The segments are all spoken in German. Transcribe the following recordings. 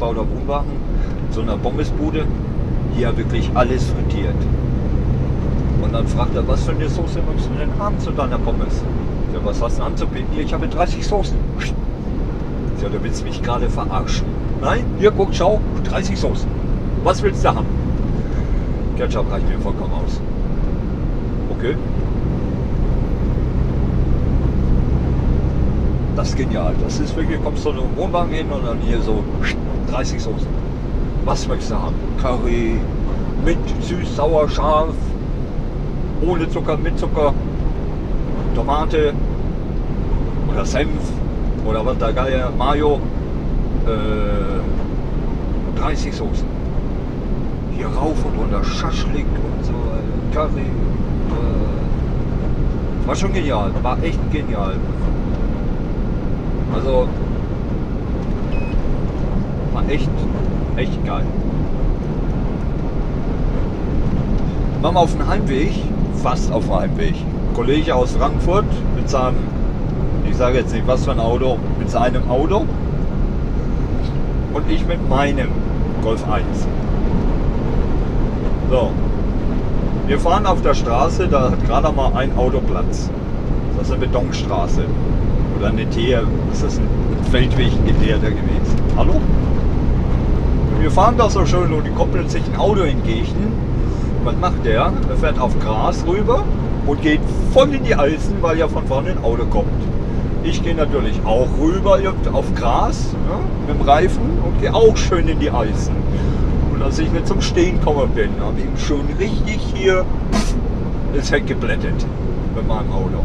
selbstgebauter Wohnwagen, so einer Pommesbude, die ja wirklich alles frittiert. Und dann fragt er, was für eine Soße möchtest du denn haben zu deiner Pommes? Ja, was hast du anzubieten? Ich habe 30 Soßen. Ja, du willst mich gerade verarschen. Nein, hier, guck, schau, 30 Soßen. Was willst du haben? Ketchup reicht mir vollkommen aus. Okay. Das ist genial. Das ist wirklich, kommst du in den Wohnwagen hin und dann hier so 30 Soßen. Was möchtest du haben? Curry, mit süß, sauer, scharf, ohne Zucker, mit Zucker, Tomate oder Senf oder was der Geier, Mayo, 30 Soßen. Hier rauf und runter, Schaschlik und so, Curry. War schon genial, war echt genial. Also, war echt geil. Waren wir auf dem Heimweg, fast auf dem Heimweg. Ein Kollege aus Frankfurt mit seinem, ich sage jetzt nicht was für ein Auto, mit seinem Auto und ich mit meinem Golf 1. So, wir fahren auf der Straße, da hat gerade mal ein Auto Platz. Das ist eine Betonstraße oder eine Teer, das ist ein Feldweg in der gewesen. Hallo? Und wir fahren da so schön und die kommt plötzlich ein Auto entgegen. Was macht der? Er fährt auf Gras rüber und geht voll in die Eisen, weil ja von vorne ein Auto kommt. Ich gehe natürlich auch rüber auf Gras, ja, mit dem Reifen und gehe auch schön in die Eisen. Und als ich nicht zum Stehen gekommen bin, habe ich ihm schon richtig hier ins Heck geblättet mit meinem Auto.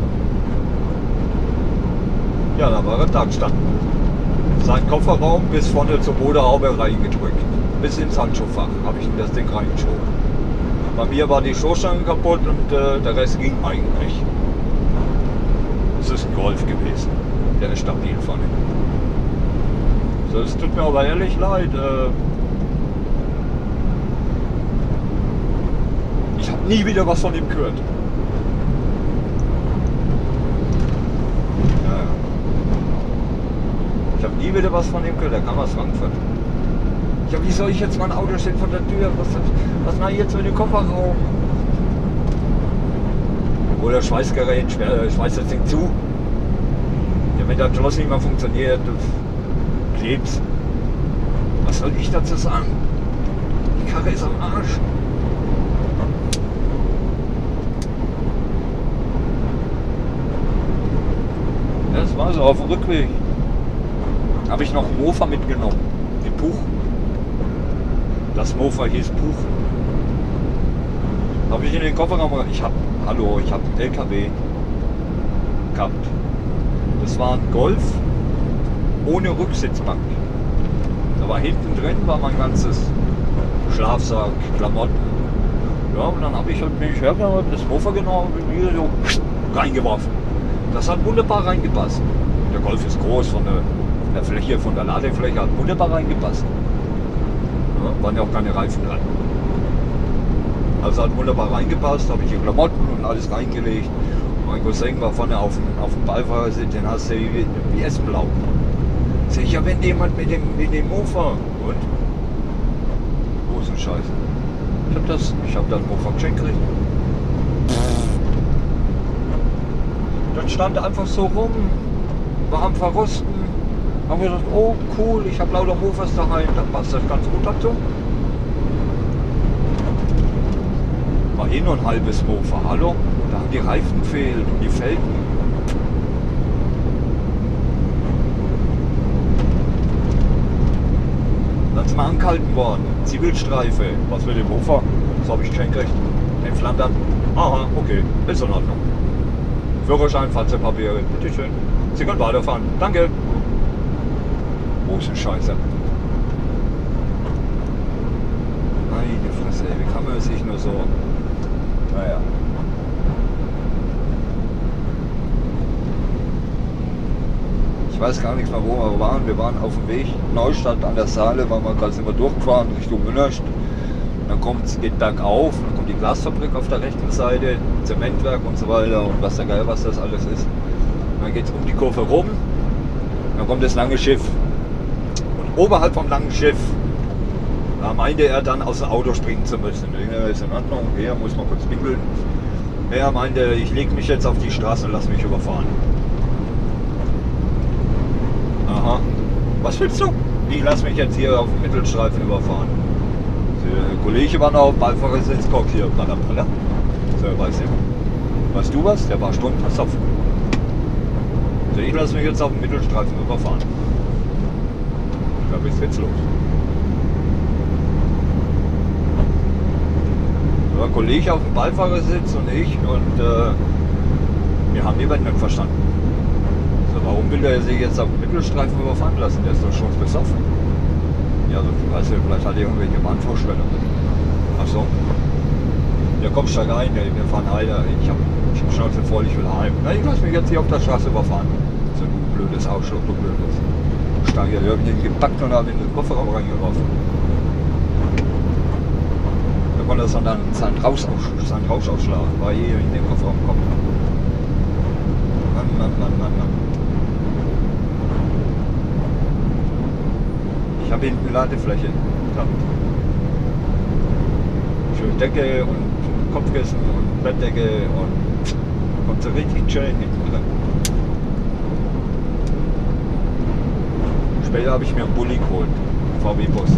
Ja, da war er da gestanden. Sein Kofferraum bis vorne zur Motorhaube reingedrückt. Bis ins Handschuhfach habe ich ihm das Ding reingeschoben. Bei mir war die Stoßstange kaputt und der Rest ging eigentlich. Es ist ein Golf gewesen. Der ist stabil vorne. So, es tut mir aber ehrlich leid. Ich habe nie wieder was von ihm gehört. Ja. Ich habe nie wieder was von ihm gehört. Der kam aus Frankfurt. Ja, wie soll ich jetzt mein Auto stehen vor der Tür? Was mache ich jetzt mit dem Kofferraum? Oder Schweißgerät, schweißt das Ding zu. Ja, wenn der Schloss nicht mehr funktioniert, klebt's. Was soll ich dazu sagen? Die Karre ist am Arsch. Das war so auf dem Rückweg. Habe ich noch einen Mofa mitgenommen. Den Puch. Das Mofa hieß Puch. Habe ich in den Kofferraum. Ich habe einen LKW gehabt. Das war ein Golf ohne Rücksitzbank. Da war hinten drin war mein ganzes Schlafsack, Klamotten. Ja, und dann habe ich halt mich hergenommen, das Mofa genommen und hier so reingeworfen. Das hat wunderbar reingepasst. Der Golf ist groß von der Fläche, von der Ladefläche hat wunderbar reingepasst. Ja, waren ja auch keine Reifen dran. Also hat wunderbar reingepasst, habe ich die Klamotten und alles reingelegt. Mein Cousin war vorne auf dem Beifahrersitz, den hast du wie Essenblau. Sag ich, ja, wenn jemand mit dem Mofa und große Scheiße. Ich hab das Mofa geschenkt gekriegt. Das stand einfach so rum, war am Verrosten. Haben wir gedacht, oh cool, ich habe lauter Mofas daheim, dann passt das ganz gut dazu. War eh nur ein halbes Mofa, hallo? Da haben die Reifen gefehlt und die Felgen. Dann ist mal angehalten worden, Zivilstreife. Was mit dem Mofa? Das habe ich geschenkt gekriegt. In Flandern. Aha, okay, ist in Ordnung. Führerschein, Fahrzeugpapiere, bitteschön. Sie können weiterfahren. Danke. Große Scheiße. Meine Fresse, wie kann man sich nur so... Naja. Ich weiß gar nicht mehr, wo wir waren. Wir waren auf dem Weg Neustadt an der Saale, waren wir gerade immer durchgefahren Richtung Münnerst. Dann geht bergauf, dann kommt die Glasfabrik auf der rechten Seite, Zementwerk und so weiter und was der Geil, was das alles ist. Dann geht es um die Kurve rum, dann kommt das lange Schiff. Und oberhalb vom langen Schiff. Da meinte er dann aus dem Auto springen zu müssen. Ja, ist in Ordnung, er muss mal kurz pinkeln. Er meinte, ich lege mich jetzt auf die Straße und lasse mich überfahren. Aha. Was willst du? Ich lasse mich jetzt hier auf dem Mittelstreifen überfahren. Der Kollege war noch auf dem Beifahrersitz, guck hier, Bralla. So, weißt du. Weißt du was? Der war Stunden versoffen. So, ich lasse mich jetzt auf dem Mittelstreifen überfahren. Da bist jetzt los. Da war ein Kollege auf dem Beifahrersitz und ich und wir haben die Welt nicht verstanden. So, warum will er sich jetzt auf dem Mittelstreifen überfahren lassen? Der ist doch schon besoffen. Ja, also, weißt du, vielleicht hat er irgendwelche Bahnvorstellungen. Ach so. Ja, komm, steig ein, ey, wir fahren heim. Ich hab Schnauze voll, ich will heim. Na, ich lass mich jetzt hier auf der Straße überfahren. So ein blödes Ausschluck, du blödes. Steig ja, wir haben ihn gepackt und haben ihn in den Kofferraum reingeworfen. Da konnte er dann seinen Rausch ausschlagen, weil hier in den Kofferraum kommt. Mann. Ich habe hinten Ladefläche gehabt. Schön Decke und Kopfkissen und Bettdecke und kommt so richtig chillen hinten drin. Später habe ich mir einen Bulli geholt, einen VW-Bus.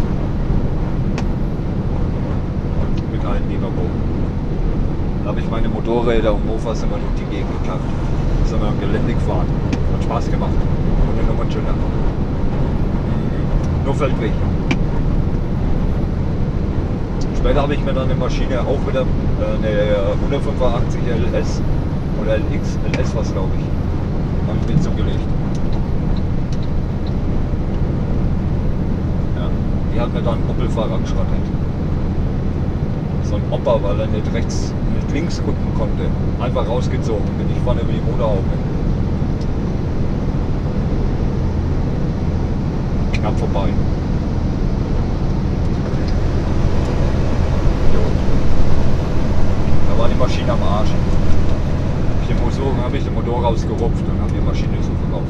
Mit allen Lieferbogen. Da habe ich meine Motorräder und Mofas immer durch die Gegend geklappt. Da sind wir am Gelände gefahren. Hat Spaß gemacht. Und dann nochmal schöner. Nur Feldweg. Später habe ich mir dann eine Maschine auch wieder, eine 185 LS oder LS was glaube ich, habe ich mir zugelegt. Ja, die hat mir dann einen Opel-Fahrer geschrottet. So ein Opa, weil er nicht links gucken konnte. Einfach rausgezogen, bin ich vorne über die Motorhaube. Knapp vorbei. Da war die Maschine am Arsch. Habe ich den Motor rausgerupft und habe die Maschine so verkauft.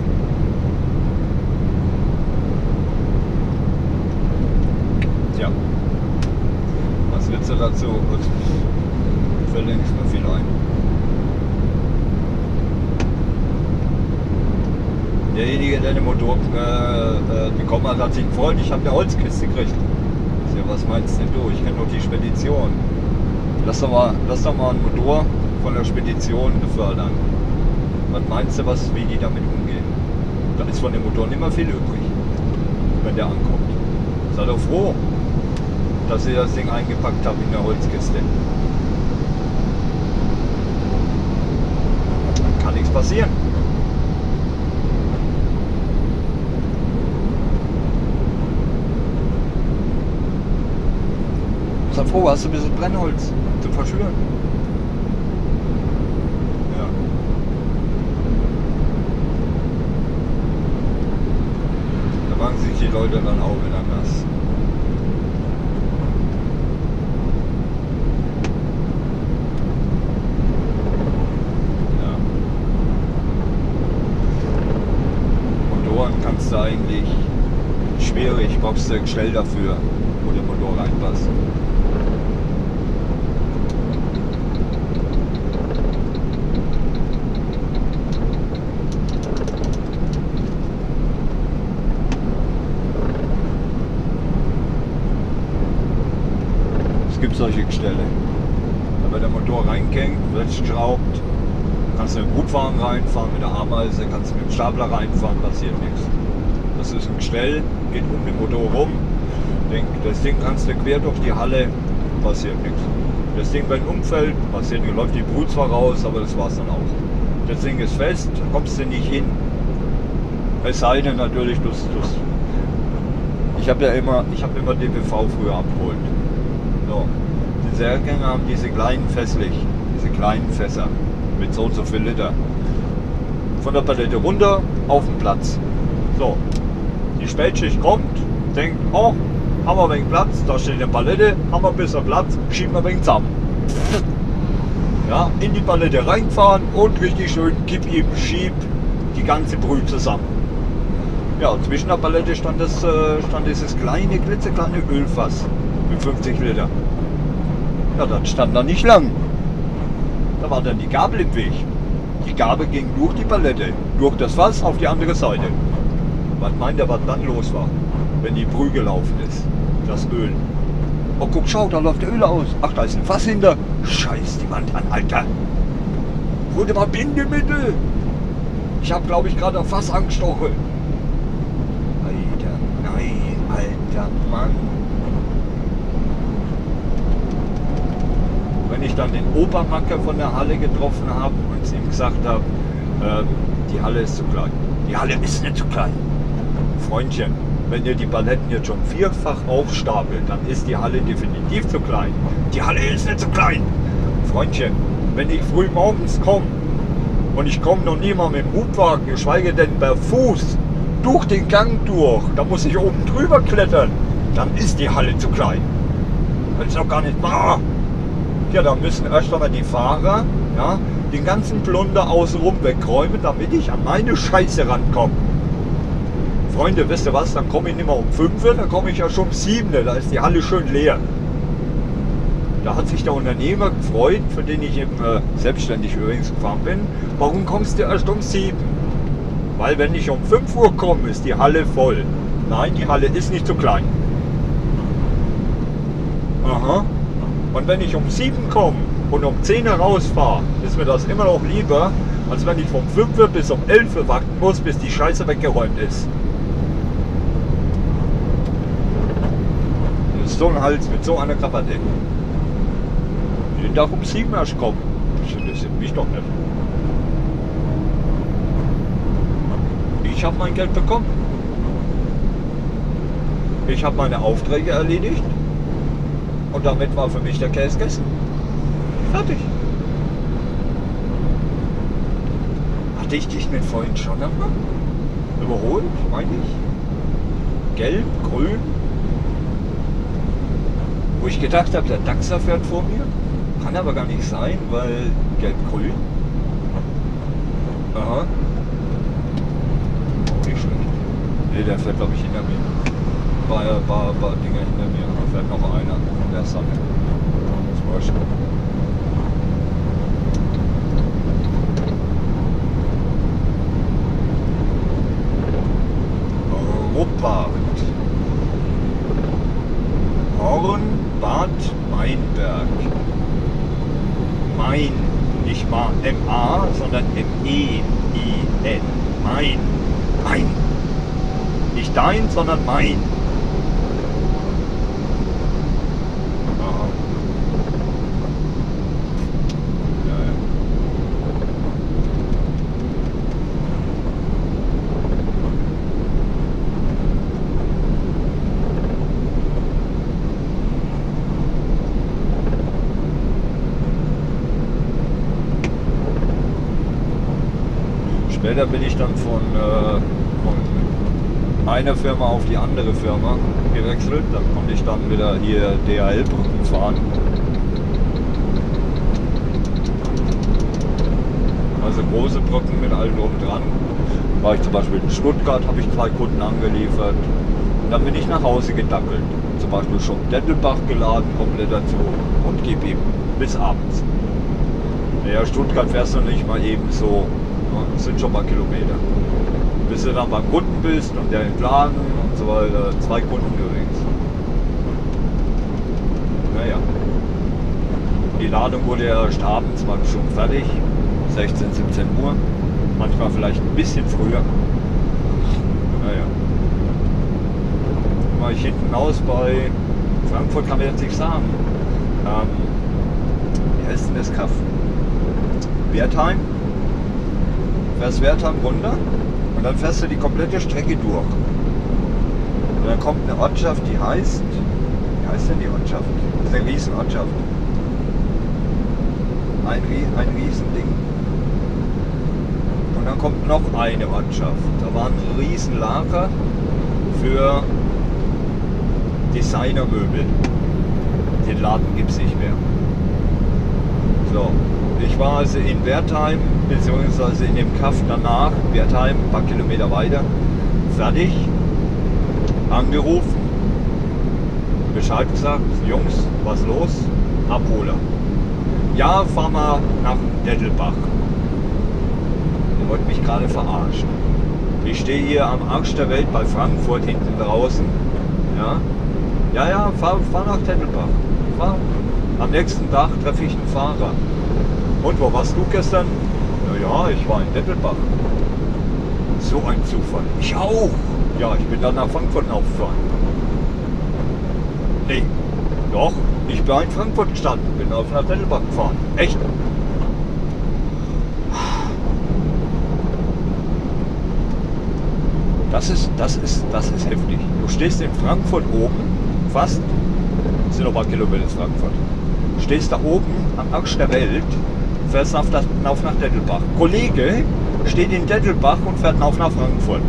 Tja. Was willst du dazu? Fällt dir nicht mehr viel ein. Derjenige, der den Motor bekommen hat, hat sich gefreut. Ich habe eine Holzkiste gekriegt. Ja, was meinst denn du? Ich kenne nur die Spedition. Lass doch mal einen Motor von der Spedition befördern. Was meinst du, wie die damit umgehen? Da ist von dem Motor nicht mehr viel übrig, wenn der ankommt. Sei doch froh, dass ihr das Ding eingepackt habt in der Holzkiste. Dann kann nichts passieren. Sei froh, hast du ein bisschen Brennholz zum Verschüren. Ja. Da machen sich die Leute dann auch wieder nass. Ja. Motoren kannst du eigentlich schwierig, brauchst du ein Gestell dafür, wo der Motor reinpasst. Es gibt solche Gestelle. Da wird der Motor reingehängt, wird geschraubt, kannst du mit dem Hubwagen reinfahren, mit der Ameise, kannst du mit dem Stapler reinfahren, passiert nichts. Das ist ein Gestell, geht um den Motor rum. Das Ding kannst du quer durch die Halle, passiert nichts. Das Ding, wenn umfällt, passiert nichts. Läuft die Brut zwar raus, aber das war's dann auch. Das Ding ist fest, da kommst du nicht hin. Es sei denn natürlich, ich habe immer DPV früher abgeholt. So. Die Seriengänger haben diese kleinen Fässer mit so und so viel Liter. Von der Palette runter auf den Platz. So, die Spätschicht kommt, denkt, oh, haben wir ein wenig Platz, da steht eine Palette, haben wir ein bisschen Platz, schieben wir ein wenig zusammen. Ja, in die Palette reinfahren und richtig schön gib ihm, schieb die ganze Brühe zusammen. Ja, zwischen der Palette stand dieses kleine, klitzekleine Ölfass mit 50 Liter. Ja, das stand da nicht lang. Da war dann die Gabel im Weg. Die Gabel ging durch die Palette, durch das Fass auf die andere Seite. Was meint ihr, was dann los war, wenn die Brühe gelaufen ist? Das Öl. Oh, guck, schau, da läuft Öl aus. Ach, da ist ein Fass hinter. Scheiß die Wand an, Alter. Wurde mal Bindemittel. Ich habe, glaube ich, gerade ein Fass angestochen. Alter, nein, alter Mann. Wenn ich dann den Obermacker von der Halle getroffen habe und ihm gesagt habe, die Halle ist zu klein. Die Halle ist nicht zu klein. Freundchen, wenn ihr die Paletten jetzt schon vierfach aufstapelt, dann ist die Halle definitiv zu klein. Die Halle ist nicht zu klein. Freundchen, wenn ich früh morgens komme und ich komme noch nie mal mit dem Hubwagen, geschweige denn per Fuß, durch den Gang durch, da muss ich oben drüber klettern, dann ist die Halle zu klein. Das ist doch gar nicht wahr. Ja, da müssen erst einmal die Fahrer, ja, den ganzen Plunder außenrum wegräumen, damit ich an meine Scheiße rankomme. Freunde, wisst ihr was, dann komme ich nicht mehr um 5 Uhr, dann komme ich ja schon um 7 Uhr, da ist die Halle schön leer. Da hat sich der Unternehmer gefreut, für den ich eben selbstständig übrigens gefahren bin. Warum kommst du erst um 7? Weil wenn ich um 5 Uhr komme, ist die Halle voll. Nein, die Halle ist nicht zu klein. Aha. Und wenn ich um 7 komme und um 10 Uhr rausfahre, ist mir das immer noch lieber, als wenn ich von 5 Uhr bis um 11 Uhr warten muss, bis die Scheiße weggeräumt ist. Das ist so ein Hals mit so einer Krawatte. Jeden Tag um 7 erst kommen. Das interessiert mich doch nicht. Ich habe mein Geld bekommen. Ich habe meine Aufträge erledigt. Und damit war für mich der Käse gegessen. Fertig. Hatte ich dich nicht vorhin schon einmal überholt, meine ich? Gelb, grün. Wo ich gedacht habe, der Dachser fährt vor mir. Kann aber gar nicht sein, weil gelb-grün. Aha. Nicht schlecht. Ne, der fährt glaube ich hinter mir. Paar Dinger hinter mir. Da fährt noch einer von der Sonne. Das war schon. Ruppert. Hornbad Mainberg. Main, nicht mal M-A, sondern M-E-I-N. Main. Main. Nicht dein, sondern mein. Aha. Ja, ja. Später bin ich dann von einer Firma auf die andere Firma gewechselt. Dann konnte ich dann wieder hier DHL-Brücken fahren. Also große Brücken mit allem drum dran. War ich zum Beispiel in Stuttgart, habe ich 2 Kunden angeliefert. Und dann bin ich nach Hause gedackelt. Zum Beispiel schon Dettelbach geladen, komplett dazu und gib ihm bis abends. Ja, Stuttgart fährst du nicht mal eben so. Das sind schon mal Kilometer. Bis du dann beim Kunden bist und der entladen und so weiter. 2 Kunden übrigens. Naja. Die Ladung wurde ja erst abends mal schon fertig. 16, 17 Uhr. Manchmal vielleicht ein bisschen früher. Naja. War ich hinten aus bei Frankfurt, kann man jetzt nicht sagen. Wie heißt denn das Kaff? Wertheim. Fährst Wertheim runter und dann fährst du die komplette Strecke durch. Und dann kommt eine Ortschaft, die heißt, wie heißt denn die Ortschaft? Das ist eine Riesenortschaft. Ein Riesending. Und dann kommt noch eine Ortschaft. Da war ein Riesenlager für Designermöbel. Den Laden gibt es nicht mehr. So. Ich war also in Wertheim, beziehungsweise in dem Kaff danach, Wertheim, ein paar Kilometer weiter, fertig, angerufen, Bescheid gesagt, Jungs, was los? Abholer. Ja, fahr mal nach Dettelbach. Ihr wollt mich gerade verarschen. Ich stehe hier am Arsch der Welt bei Frankfurt hinten draußen. Ja, fahr nach Dettelbach. Fahr. Am nächsten Tag treffe ich einen Fahrer. Und wo warst du gestern? Ja, ich war in Dettelbach. So ein Zufall. Ich auch. Ja, ich bin dann nach Frankfurt aufgefahren. Nee, doch, ich bin in Frankfurt gestanden, bin auf nach Dettelbach gefahren. Echt? Das ist heftig. Du stehst in Frankfurt oben, fast, das sind noch ein paar Kilometer Frankfurt. Stehst da oben am Arsch der Welt, fährst auf nach Dettelbach. Kollege steht in Dettelbach und fährt auf nach Frankfurt.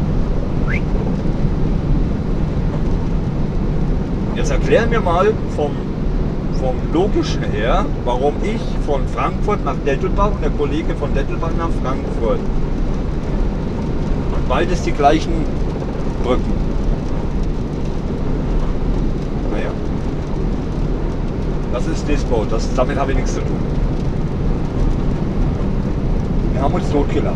Jetzt erklär mir mal vom Logischen her, warum ich von Frankfurt nach Dettelbach und der Kollege von Dettelbach nach Frankfurt. Beides die gleichen Brücken. Naja. Das ist Dispo, damit habe ich nichts zu tun. Wir haben uns totgelacht.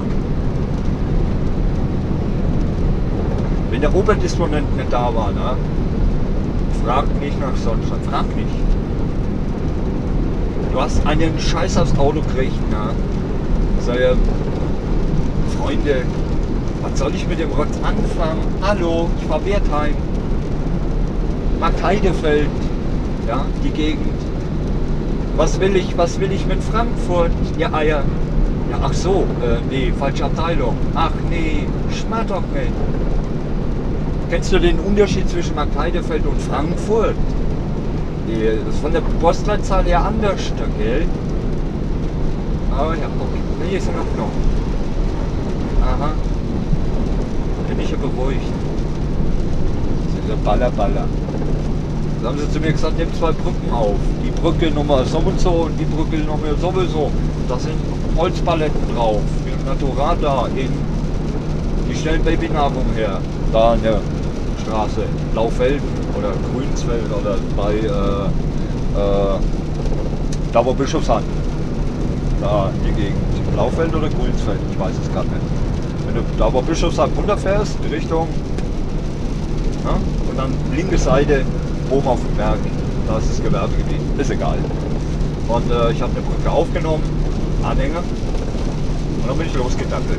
Wenn der Oberdisponent nicht da war, ne? Frag nicht nach Sonnenschein, frag nicht. Du hast einen Scheiß aufs Auto gekriegt, ne? Sag ja, Freunde, was soll ich mit dem Rotz anfangen? Hallo, ich fahr Wertheim. Markt Heidefeld, ja, die Gegend. Was will ich mit Frankfurt, ihr Eier? Ja, ach so, nee, falsche Abteilung. Ach nee, schmarrt doch nicht. Kennst du den Unterschied zwischen Markt Heidefeld und Frankfurt? Das ist von der Postleitzahl her anders, gell? Ah ja, okay. Hier ist er noch. Aha. Bin ich ja beruhigt. Das ist ja Baller. Da haben sie zu mir gesagt, nimm 2 Brücken auf. Die Brücke Nummer so und so und die Brücke Nummer sowieso. Da sind Holzpaletten drauf. Für Naturada in. Die stellen Babynahrung her. Da an der Straße. Blaufelden oder Grünsfeld oder bei da wo Bischofsheim. Da die Gegend. Blaufeld oder Grünsfeld? Ich weiß es gerade nicht. Wenn du da wo Bischofsheim runterfährst, in Richtung, ja, und dann linke Seite oben auf dem Berg, da ist das Gewerbegebiet. Ist egal. Und ich habe eine Brücke aufgenommen, Anhänger, und dann bin ich losgedattelt.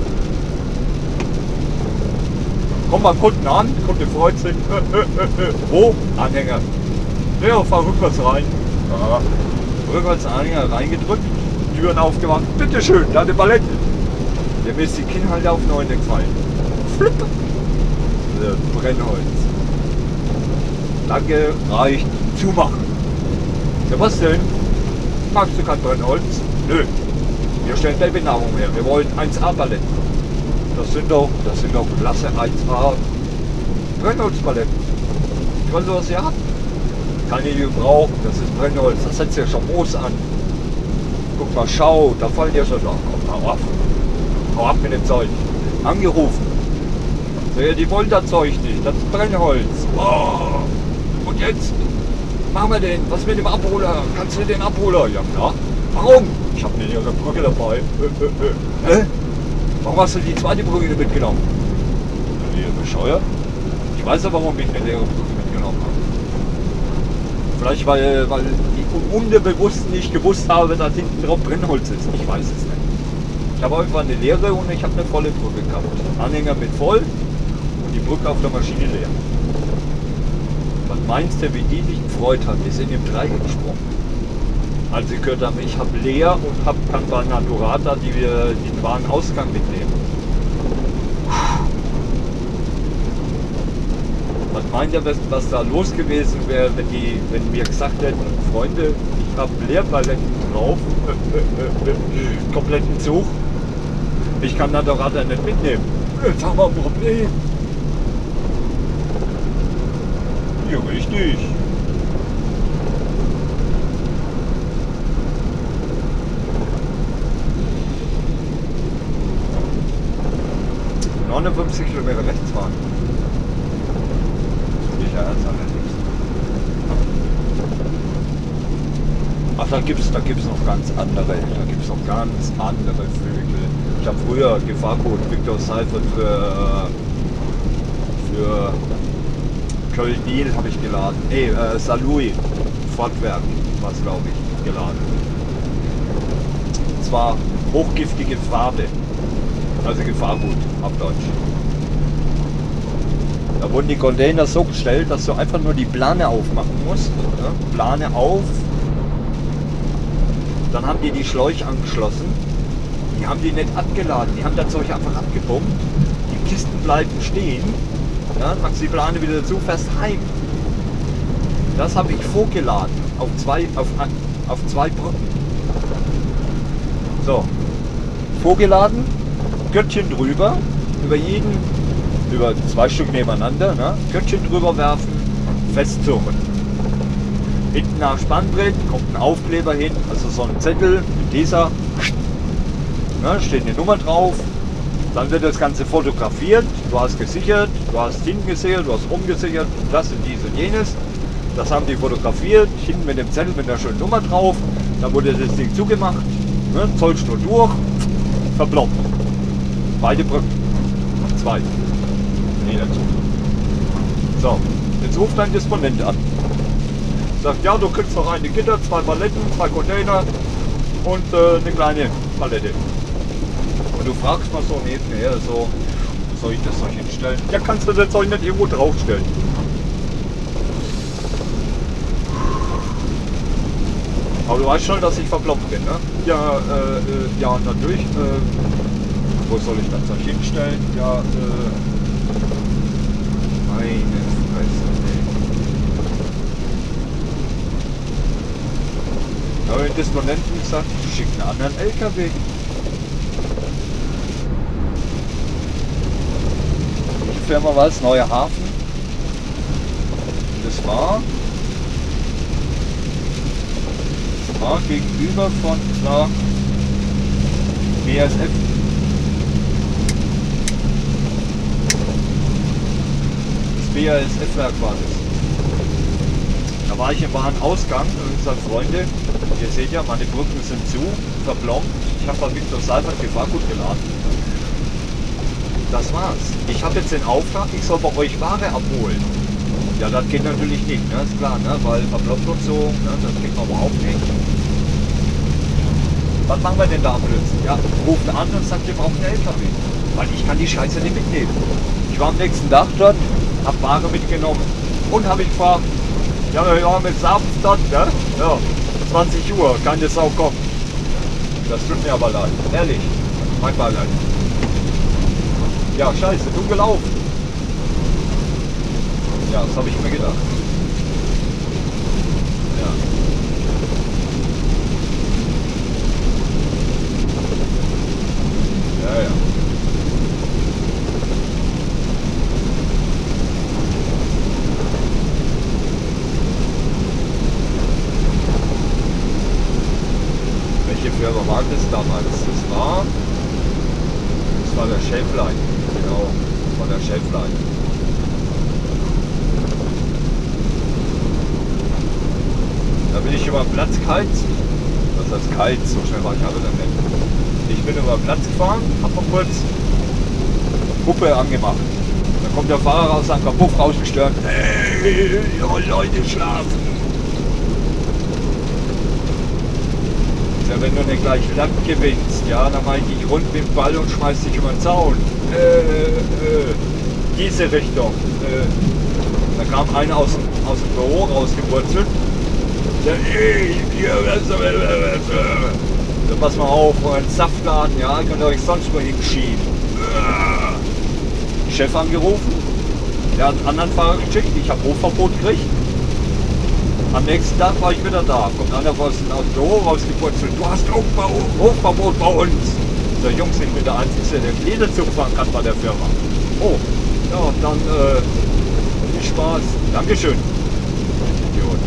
Komm mal Kunden an, der Kunde freut sich. Wo? Anhänger. Ja, fahr rückwärts rein. Ja. Rückwärts Anhänger reingedrückt, Türen aufgemacht. Bitteschön, deine Palette. Der mir ist die Kinnhalter auf 9 gefallen. Flipp. Brennholz. Danke, reicht. Zumachen. Ja, was denn? Magst du kein Brennholz? Nö. Wir stellen Babynahrung her. Wir wollen 1A-Paletten. Das sind doch Klasse 1A Brennholzpaletten. Ich weiß nicht, was ihr habt. Keine gebraucht, das ist Brennholz, das setzt ja schon Moos an. Guck mal, schau, da fallen ja schon noch. Komm, hau ab mit dem Zeug. Angerufen. So, ja, die wollen das Zeug nicht, das ist Brennholz. Oh. Und jetzt? Machen wir den, was mit dem Abholer? Kannst du den Abholer? Ja klar. Warum? Ich habe nicht ihre Brücke dabei. Warum hast du die zweite Brücke mitgenommen? Sind die bescheuert? Ich weiß ja, warum ich eine leere Brücke mitgenommen habe. Vielleicht weil ich unterbewusst nicht gewusst habe, dass hinten drauf Brennholz ist. Ich weiß es nicht. Ich habe einfach eine leere und ich habe eine volle Brücke gehabt. Anhänger mit voll und die Brücke auf der Maschine leer. Was meinst du, wie die sich gefreut hat? Die sind im Dreieck gesprungen. Als sie gehört haben, ich habe leer und kann bei Naturata den Warenausgang mitnehmen. Was meint ihr, was da los gewesen wäre, wenn wir gesagt hätten, Freunde, ich habe Leerpaletten drauf, kompletten Zug, ich kann Naturata nicht mitnehmen. Jetzt haben wir ein Problem. Ja, richtig. ...59 Kilometer rechts fahren. Ach, da gibt's noch ganz andere. Da gibt's noch ganz andere Vögel. Ich habe früher Gefahrgut Victor Seifert für Köln-Nil habe ich geladen. Nee, Saarlouis Fortwerk war es, glaube ich, geladen. Und zwar hochgiftige Farbe. Also Gefahrgut auf Deutsch. Da wurden die Container so gestellt, dass du einfach nur die Plane aufmachen musst. Ne? Plane auf. Dann haben die Schläuche angeschlossen. Die haben die nicht abgeladen. Die haben das Zeug einfach abgepumpt. Die Kisten bleiben stehen. Ja, dann machst du die Plane wieder dazu, fährst heim. Das habe ich vorgeladen. Auf zwei Brücken. So. Vorgeladen. Göttchen drüber. Über 2 Stück nebeneinander. Ne? Göttchen drüber werfen. Festzurren. Hinten nach Spannbrett kommt ein Aufkleber hin, also so ein Zettel mit dieser, ne, steht eine Nummer drauf, dann wird das Ganze fotografiert, du hast gesichert, du hast hinten gesichert, du hast rumgesichert, das und dies und jenes, das haben die fotografiert, hinten mit dem Zettel mit der schönen Nummer drauf, dann wurde das Ding zugemacht, ne, Zollstur durch, verploppt, beide Brücken, 2, nee, dazu. So, jetzt ruft dein Disponent an. Sagt, ja, du kriegst noch eine Gitter, 2 Paletten, 2 Container und eine kleine Palette. Und du fragst mal so nebenher, so, soll ich das Zeug hinstellen? Ja, kannst du das Zeug nicht irgendwo draufstellen. Aber du weißt schon, dass ich verploppt bin, ne? Ja, ja, natürlich. Wo soll ich das Zeug hinstellen? Ja, meine Fresse. Aber den Disponenten gesagt, schick einen anderen LKW. Die Firma war es, Neuer Hafen. Und das war gegenüber von der BASF. Das BASF-Werk war das. Da war ich im Warenausgang und gesagt, Freunde, ihr seht ja, meine Brücken sind zu, verplombt. Ich habe bei Victor Seifert Gefahrgut geladen. Das war's. Ich habe jetzt den Auftrag, ich soll bei euch Ware abholen. Ja, das geht natürlich nicht, ne? Ist klar, ne? Weil verplombt und so, ne? Das geht überhaupt nicht. Was machen wir denn da plötzlich? Ja, rufen an und sagt, wir brauchen einen LKW. Weil ich kann die Scheiße nicht mitnehmen. Ich war am nächsten Tag dort, habe Ware mitgenommen und habe ich gefragt, ja, mit Saft dort, ne? Ja, 20 Uhr, keine Sau kommt. Das tut mir aber leid, ehrlich, mein Beileid. Ja, scheiße, du gelaufen. Ja, das habe ich mir gedacht. Ja. Ja, ja. Welche Firma war das damals? Das war der Schäflein. Genau, das war der Schäflein. Da bin ich über den Platz geheizt. Das heißt kalt, so schnell war ich aber damit. Ich bin über den Platz gefahren, hab mal kurz Puppe angemacht. Dann kommt der Fahrer raus, hat einen Puff rausgestört. Hey, Leute schlafen. Ja, wenn du nicht gleich Land gewinnst, ja, dann mach ich dich rund mit dem Ball und schmeiß dich über den Zaun. Diese Richtung. Da kam einer aus dem Büro rausgewurzelt. Ja, pass mal auf, euren Saftladen, ja, könnt ihr euch sonst mal hinschieben. Chef angerufen, der hat einen anderen Fahrer geschickt, ich habe Hochverbot gekriegt. Am nächsten Tag war ich wieder da, kommt einer aus dem Büro rausgepurzelt, du hast Hochverbot bei uns. Der Jungs, ich bin der Einzige, der Lederzug fahren kann bei der Firma. Oh, ja, dann viel Spaß. Dankeschön. Idiot.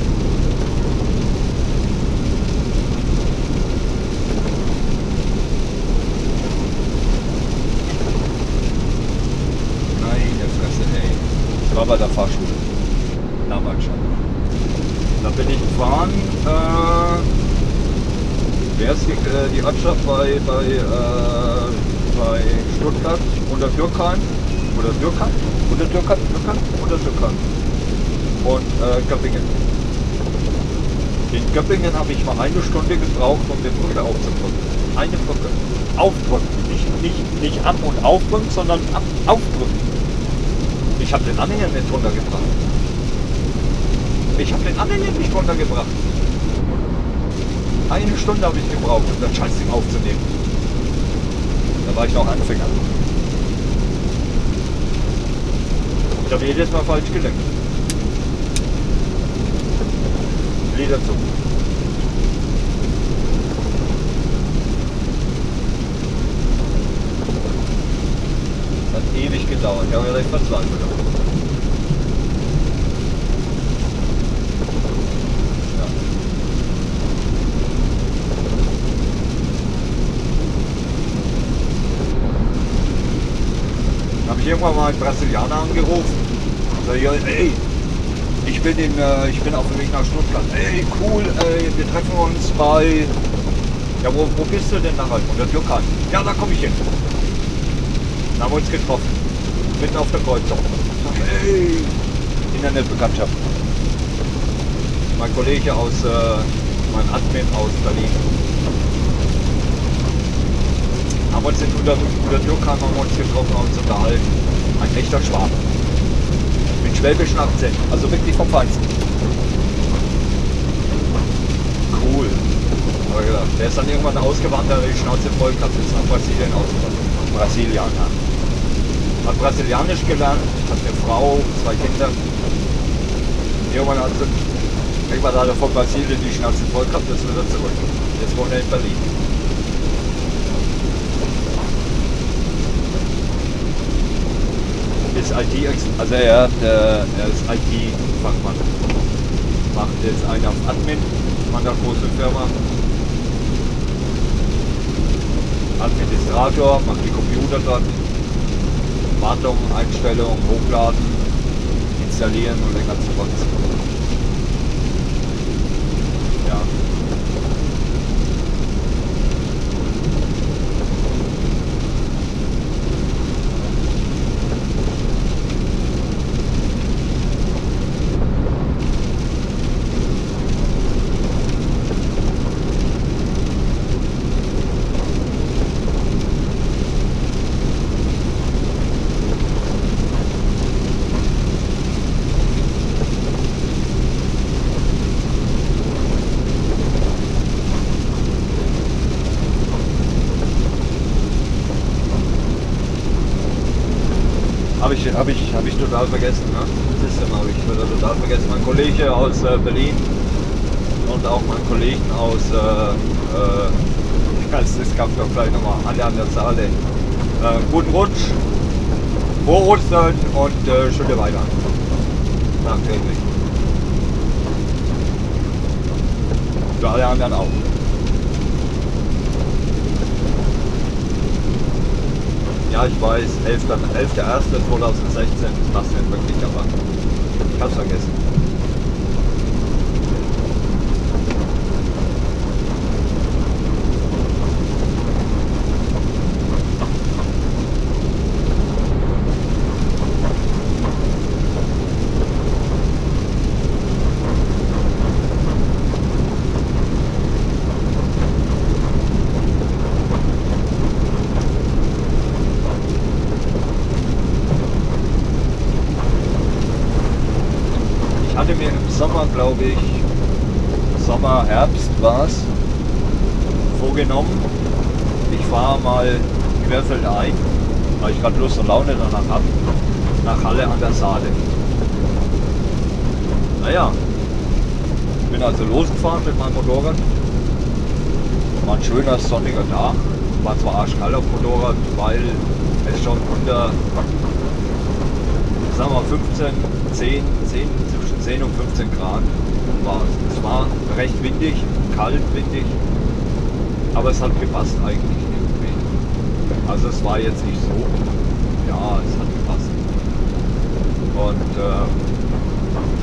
Meine Fresse, ey. Ich war bei der Fahrschule. Damals schon. Da bin ich gefahren, Wer ist die Ortschaft bei Stuttgart unter Dürkheim? Oder Dürkheim? Oder Dürkheim? Oder Dürkheim? Und Göppingen. In Göppingen habe ich mal eine Stunde gebraucht, um die Brücke aufzudrücken. Eine Brücke. Aufdrücken. Nicht ab- und aufdrücken, sondern aufdrücken. Ich habe den Anhänger nicht runtergebracht. Eine Stunde habe ich gebraucht, um das Scheißding aufzunehmen. Da war ich noch Anfänger. Ich habe jedes Mal falsch gelenkt. Lieder zu. Hat ewig gedauert. Ich habe ja recht verzweifelt. Ja. Habe ich irgendwann mal einen Brasilianer angerufen. Sag ich, ey, ich bin auf dem Weg nach Stuttgart. Ey, cool, ey, wir treffen uns bei... Ja, wo bist du denn nachher? Unter Dürkheim. Ja, da komme ich hin. Dann haben wir uns getroffen. Mitten auf der Kreuzung. Sag, ey, Internetbekanntschaft. Mein Kollege mein Admin aus Berlin. Haben uns unter Dürkheim getroffen, haben uns unterhalten. Ein echter Schwabe. Mit schwäbischen Akzent, also wirklich vom Feinsten. Cool. Aber gedacht, der ist dann irgendwann ausgewandert, die Schnauze voll gehabt, ist nach Brasilien ausgewandert. Brasilianer. Hat Brasilianisch gelernt, hat eine Frau, 2 Kinder. Irgendwann hat er von Brasilien die Schnauze voll gehabt, jetzt wieder zurück. Jetzt wohnt er in Berlin. Ist IT, also er ist IT-Fachmann. Macht jetzt einen auf Admin, von einer großen Firma. Administrator, macht die Computer dort. Wartung, Einstellung, Hochladen, installieren und den ganzen Rotz. Ja. Hab ich total vergessen, ne? Das ist habe ich total vergessen. Mein Kollege aus Berlin und auch mein Kollegen aus, das kam doch gleich nochmal, alle an der Saale. Guten Rutsch, frohe Ostern und schöne Weihnachten. Nachträglich. Für alle anderen auch. Ja, ich weiß, 11.01.2016 ist das nicht wirklich, aber ich hab's vergessen. Mir im Sommer, glaube ich, Sommer, Herbst war es, vorgenommen, ich fahre mal querfeldein, weil ich gerade Lust und Laune danach habe, nach Halle an der Saale. Naja, bin also losgefahren mit meinem Motorrad, war ein schöner sonniger Tag, war zwar arschkalt auf dem Motorrad, weil es schon unter, sagen wir 10 zwischen 10 und 15 Grad war. Es war recht windig, kalt, windig, aber es hat gepasst eigentlich irgendwie. Also es war jetzt nicht so, ja, es hat gepasst. Und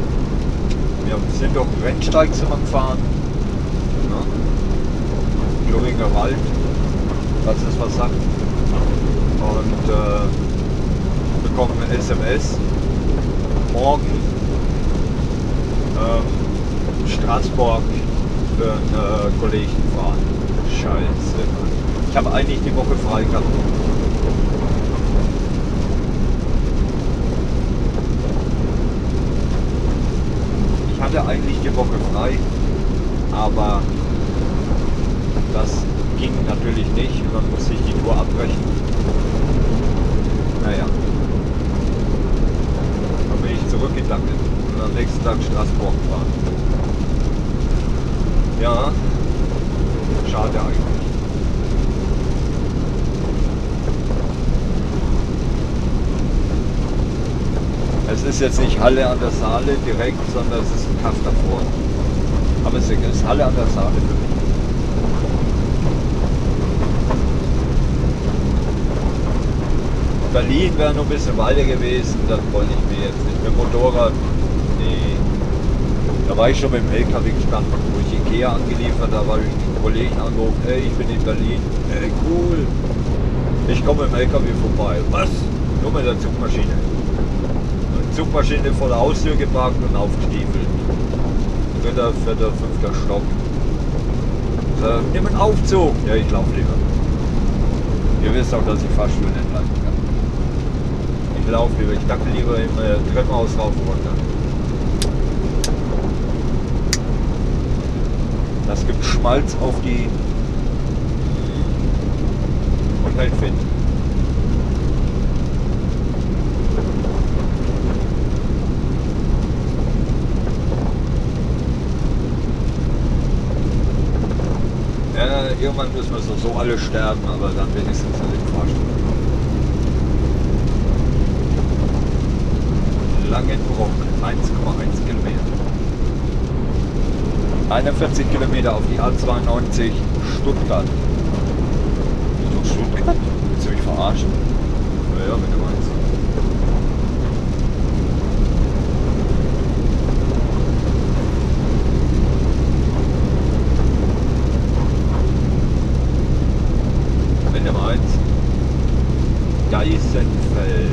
wir sind durch den Rennsteig gefahren, ne? Thüringer Wald, falls es was sagt. Und bekommen eine SMS. Morgen Straßburg für einen Kollegen fahren. Scheiße, Mann. Ich habe eigentlich die Woche frei gehabt. Ich hatte eigentlich die Woche frei, aber das ging natürlich nicht und dann musste ich die Tour abbrechen. Naja. Dann bin ich zurückgedackelt und am nächsten Tag Straßburg fahren. Ja, schade eigentlich. Es ist jetzt nicht Halle an der Saale direkt, sondern es ist ein Kaff davor. Aber es ist Halle an der Saale für mich. Berlin wäre noch ein bisschen weiter gewesen, das wollte ich mir jetzt nicht. Mit dem Motorrad, nee. Da war ich schon mit dem LKW gestanden, wo ich Ikea angeliefert habe, habe ich einen Kollegen angerufen, hey, ich bin in Berlin. Hey, cool. Ich komme mit dem LKW vorbei. Was? Nur mit der Zugmaschine. Zugmaschine vor der Haustür geparkt und aufgestiefelt. 3., 4., 5. Stock. Nimm einen Aufzug. Ja, ich laufe lieber. Ihr wisst auch, dass ich Fahrstuhl nicht leiten kann. Ich laufe lieber, ich dackel lieber im Treppenhaus rauf und runter. Das gibt Schmalz auf die und hält fit. Irgendwann müssen wir so alle sterben, aber dann wenigstens in den Fahrstuhl. Langenbruck, 1,1 Kilometer. 41 Kilometer auf die A92 Stuttgart. Richtung Stuttgart? Willst du mich verarschen? Ja, wenn du meinst. Geisenfeld.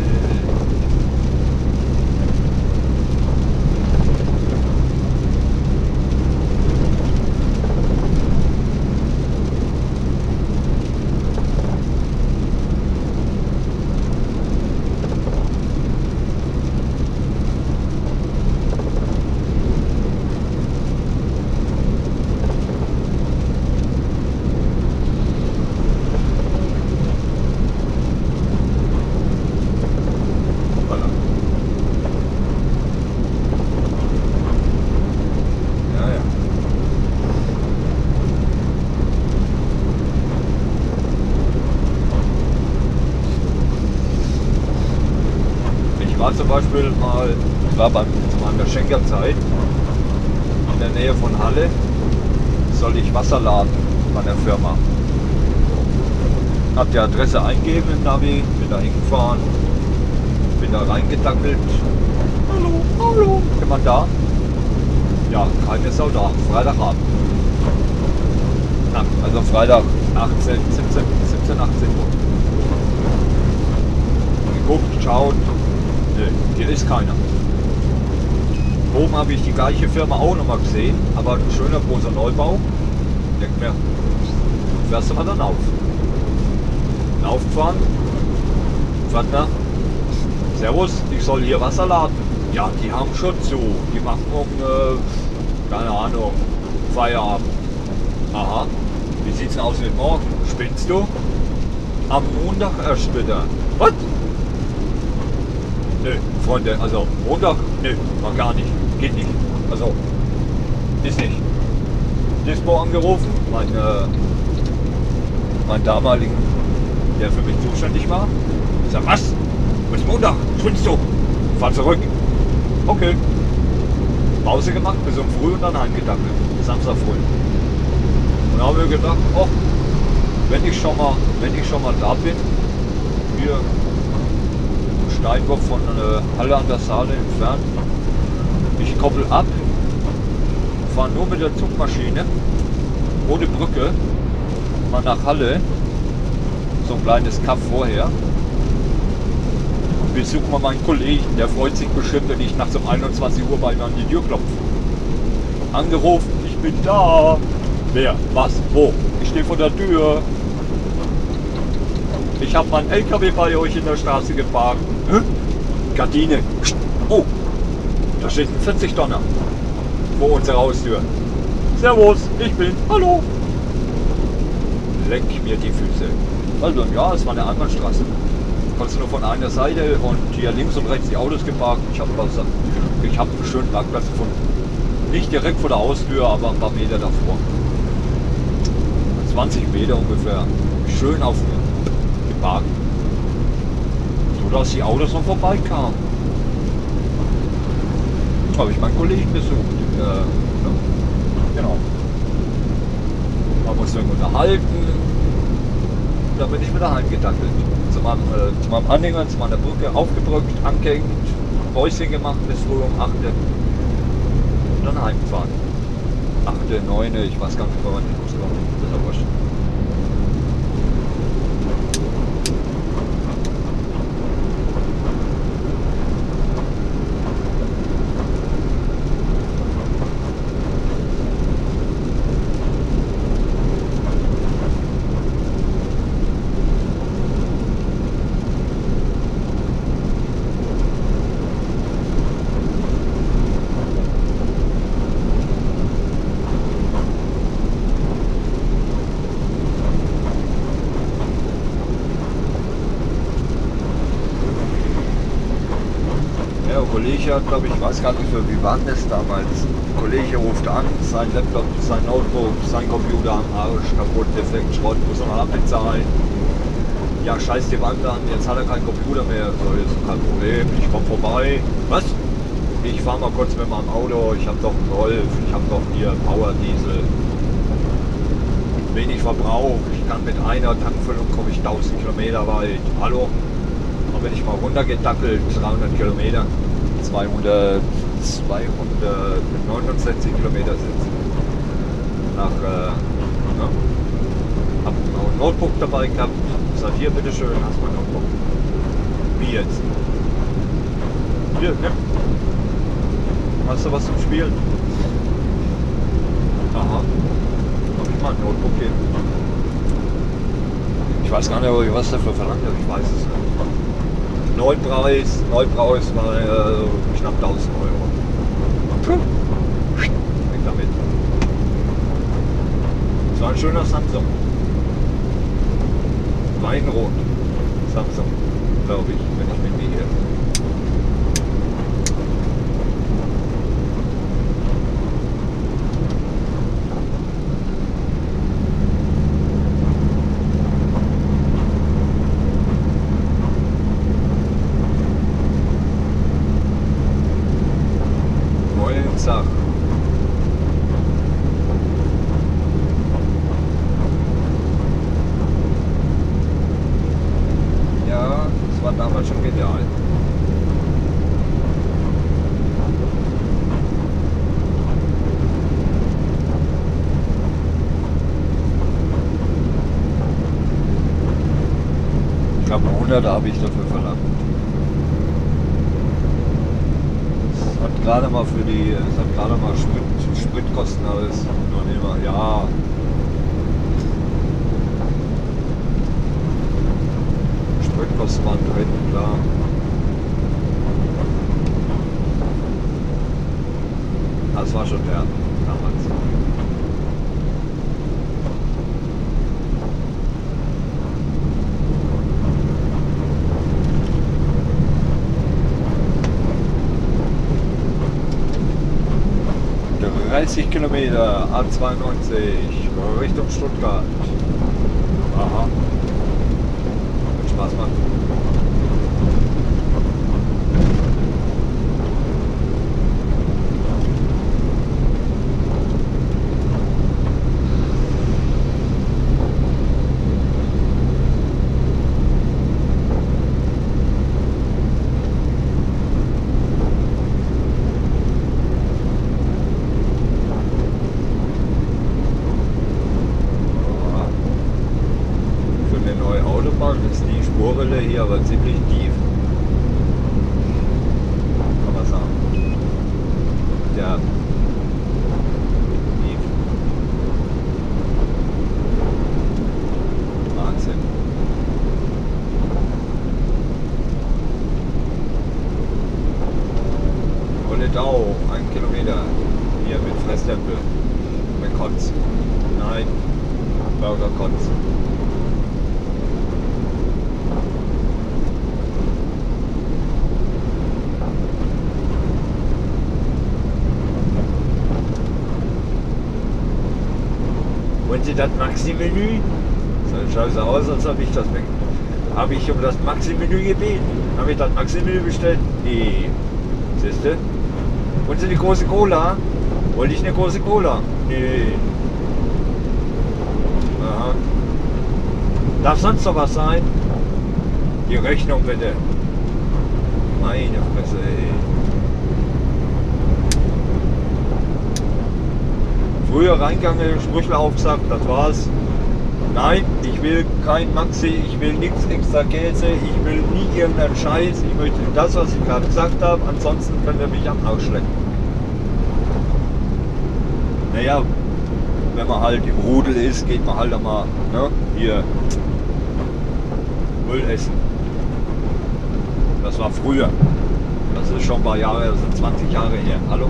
Zum Beispiel mal, ich war zu meiner Schenkerzeit in der Nähe von Halle, soll ich Wasser laden bei der Firma. Hab die Adresse eingegeben im Navi, bin da hingefahren, bin da reingedackelt. Hallo, hallo, jemand da? Ja, keine Sau da, Freitagabend. Also Freitag 17, 18 Uhr. Geguckt, geschaut. Nö, hier ist keiner. Oben habe ich die gleiche Firma auch noch mal gesehen, aber ein schöner großer Neubau. Denk mir, fährst du mal dann auf. Aufgefahren. Pförtner, servus, ich soll hier Wasser laden. Ja, die haben schon zu. Die machen keine Ahnung, Feierabend. Aha, wie sieht's denn aus mit morgen? Spinnst du? Am Montag erst wieder. Was? Nö, Freunde, also Montag, nö, mal gar nicht, geht nicht. Also, ist nicht. Dispo angerufen, meinen damaligen, der für mich zuständig war. Ich sag, was? Bis Montag, spinnst du? Fahr zurück. Okay. Pause gemacht, bis um früh und dann heimgedackelt. Samstag früh. Und da haben wir gedacht, oh, wenn ich schon mal da bin, hier Steinwurf von Halle an der Saale entfernt. Ich koppel ab, fahre nur mit der Zugmaschine, ohne Brücke, mal nach Halle. So ein kleines Kaff vorher. Besuchen wir meinen Kollegen, der freut sich bestimmt, wenn ich nachts um 21 Uhr bei ihm an die Tür klopfe. Angerufen, ich bin da. Wer? Was? Wo? Ich stehe vor der Tür. Ich habe meinen LKW bei euch in der Straße geparkt. Hä? Gardine. Oh, da steht ein 40 Tonner vor unserer Haustür. Servus, ich bin. Hallo. Leck mir die Füße. Also ja, es war eine Einbahnstraße. Konntest nur von einer Seite und hier links und rechts die Autos geparkt. Ich habe einen schönen Parkplatz gefunden. Nicht direkt vor der Haustür, aber ein paar Meter davor. 20 Meter ungefähr. Schön auf geparkt. So dass die Autos noch vorbeikamen. Habe ich meinen Kollegen besucht. Genau. Haben uns dann unterhalten. Da bin ich wieder heimgedackelt. Zu meinem Anhänger, zu meiner Brücke aufgebrückt, angehängt, Päuschen gemacht bis früh um 8 Uhr. Und dann heimgefahren. 8, 9, ich weiß gar nicht, wann ich loskomme. Das ist ja wurscht. Kollege hat, glaube ich, weiß gar nicht mehr, wie war das damals. Ein Kollege ruft an, sein Laptop, sein Notebook, sein Computer am Arsch, kaputt, defekt, Schrott, muss er mal abbezahlen. Ja, scheiß die Wand an, jetzt hat er keinen Computer mehr. So, ist kein Problem, ich komme vorbei. Was? Ich fahre mal kurz mit meinem Auto, ich habe doch einen Golf, ich habe doch hier Power Diesel. Wenig Verbrauch, ich kann mit einer Tankfüllung komme ich 1000 Kilometer weit. Hallo? Da bin ich mal runtergedackelt, 300 Kilometer. 269 Kilometer sind es. Hab noch ein Notebook dabei gehabt. Sagt hier, bitteschön, hast mein Notebook. Wie jetzt? Hier, nimm. Hast du was zum Spielen? Aha. Hab ich mal ein Notebook geben. Ich weiß gar nicht, was dafür verlangt hat. Ich weiß es nicht. Neupreis war knapp 1000 Euro. Weg damit. Das war ein schöner Samsung. Weinrot. Samsung, glaube ich, wenn ich mich nicht irre. Sache. Ja, das war damals schon genial. Ich glaube 100 habe ich dafür verlangt. Gerade mal es hat gerade mal Spritkosten alles. Nur immer, ja. Spritkosten waren drin, klar. Das war schon der damals. ...30 Kilometer, A92, Richtung Stuttgart. Aha. Wird Spaß machen. hier aber ziemlich tief. Kann man sagen. Ja. Tief. Wahnsinn. Wolledau, 1 Kilometer. Hier mit Fresstempel. Mit Kotz. Nein. Burger Kotz. Wollen Sie das Maxi-Menü? So scheiße aus, als ob ich das bin. Habe ich um das Maxi-Menü gebeten? Habe ich das Maxi-Menü bestellt? Nee. Siehst du? Wollen Sie eine große Cola? Wollte ich eine große Cola? Nee. Aha. Darf sonst noch was sein? Die Rechnung bitte. Meine Fresse, ey. Früher reingegangen, Sprüche aufgesagt, das war's. Nein, ich will kein Maxi, ich will nichts extra Käse, ich will nie irgendeinen Scheiß, ich möchte das, was ich gerade gesagt habe, ansonsten könnt ihr mich am Arsch lecken. Naja, wenn man halt im Rudel ist, geht man halt einmal, ne, hier Müll essen. Das war früher. Das ist schon ein paar Jahre, das sind 20 Jahre her. Hallo?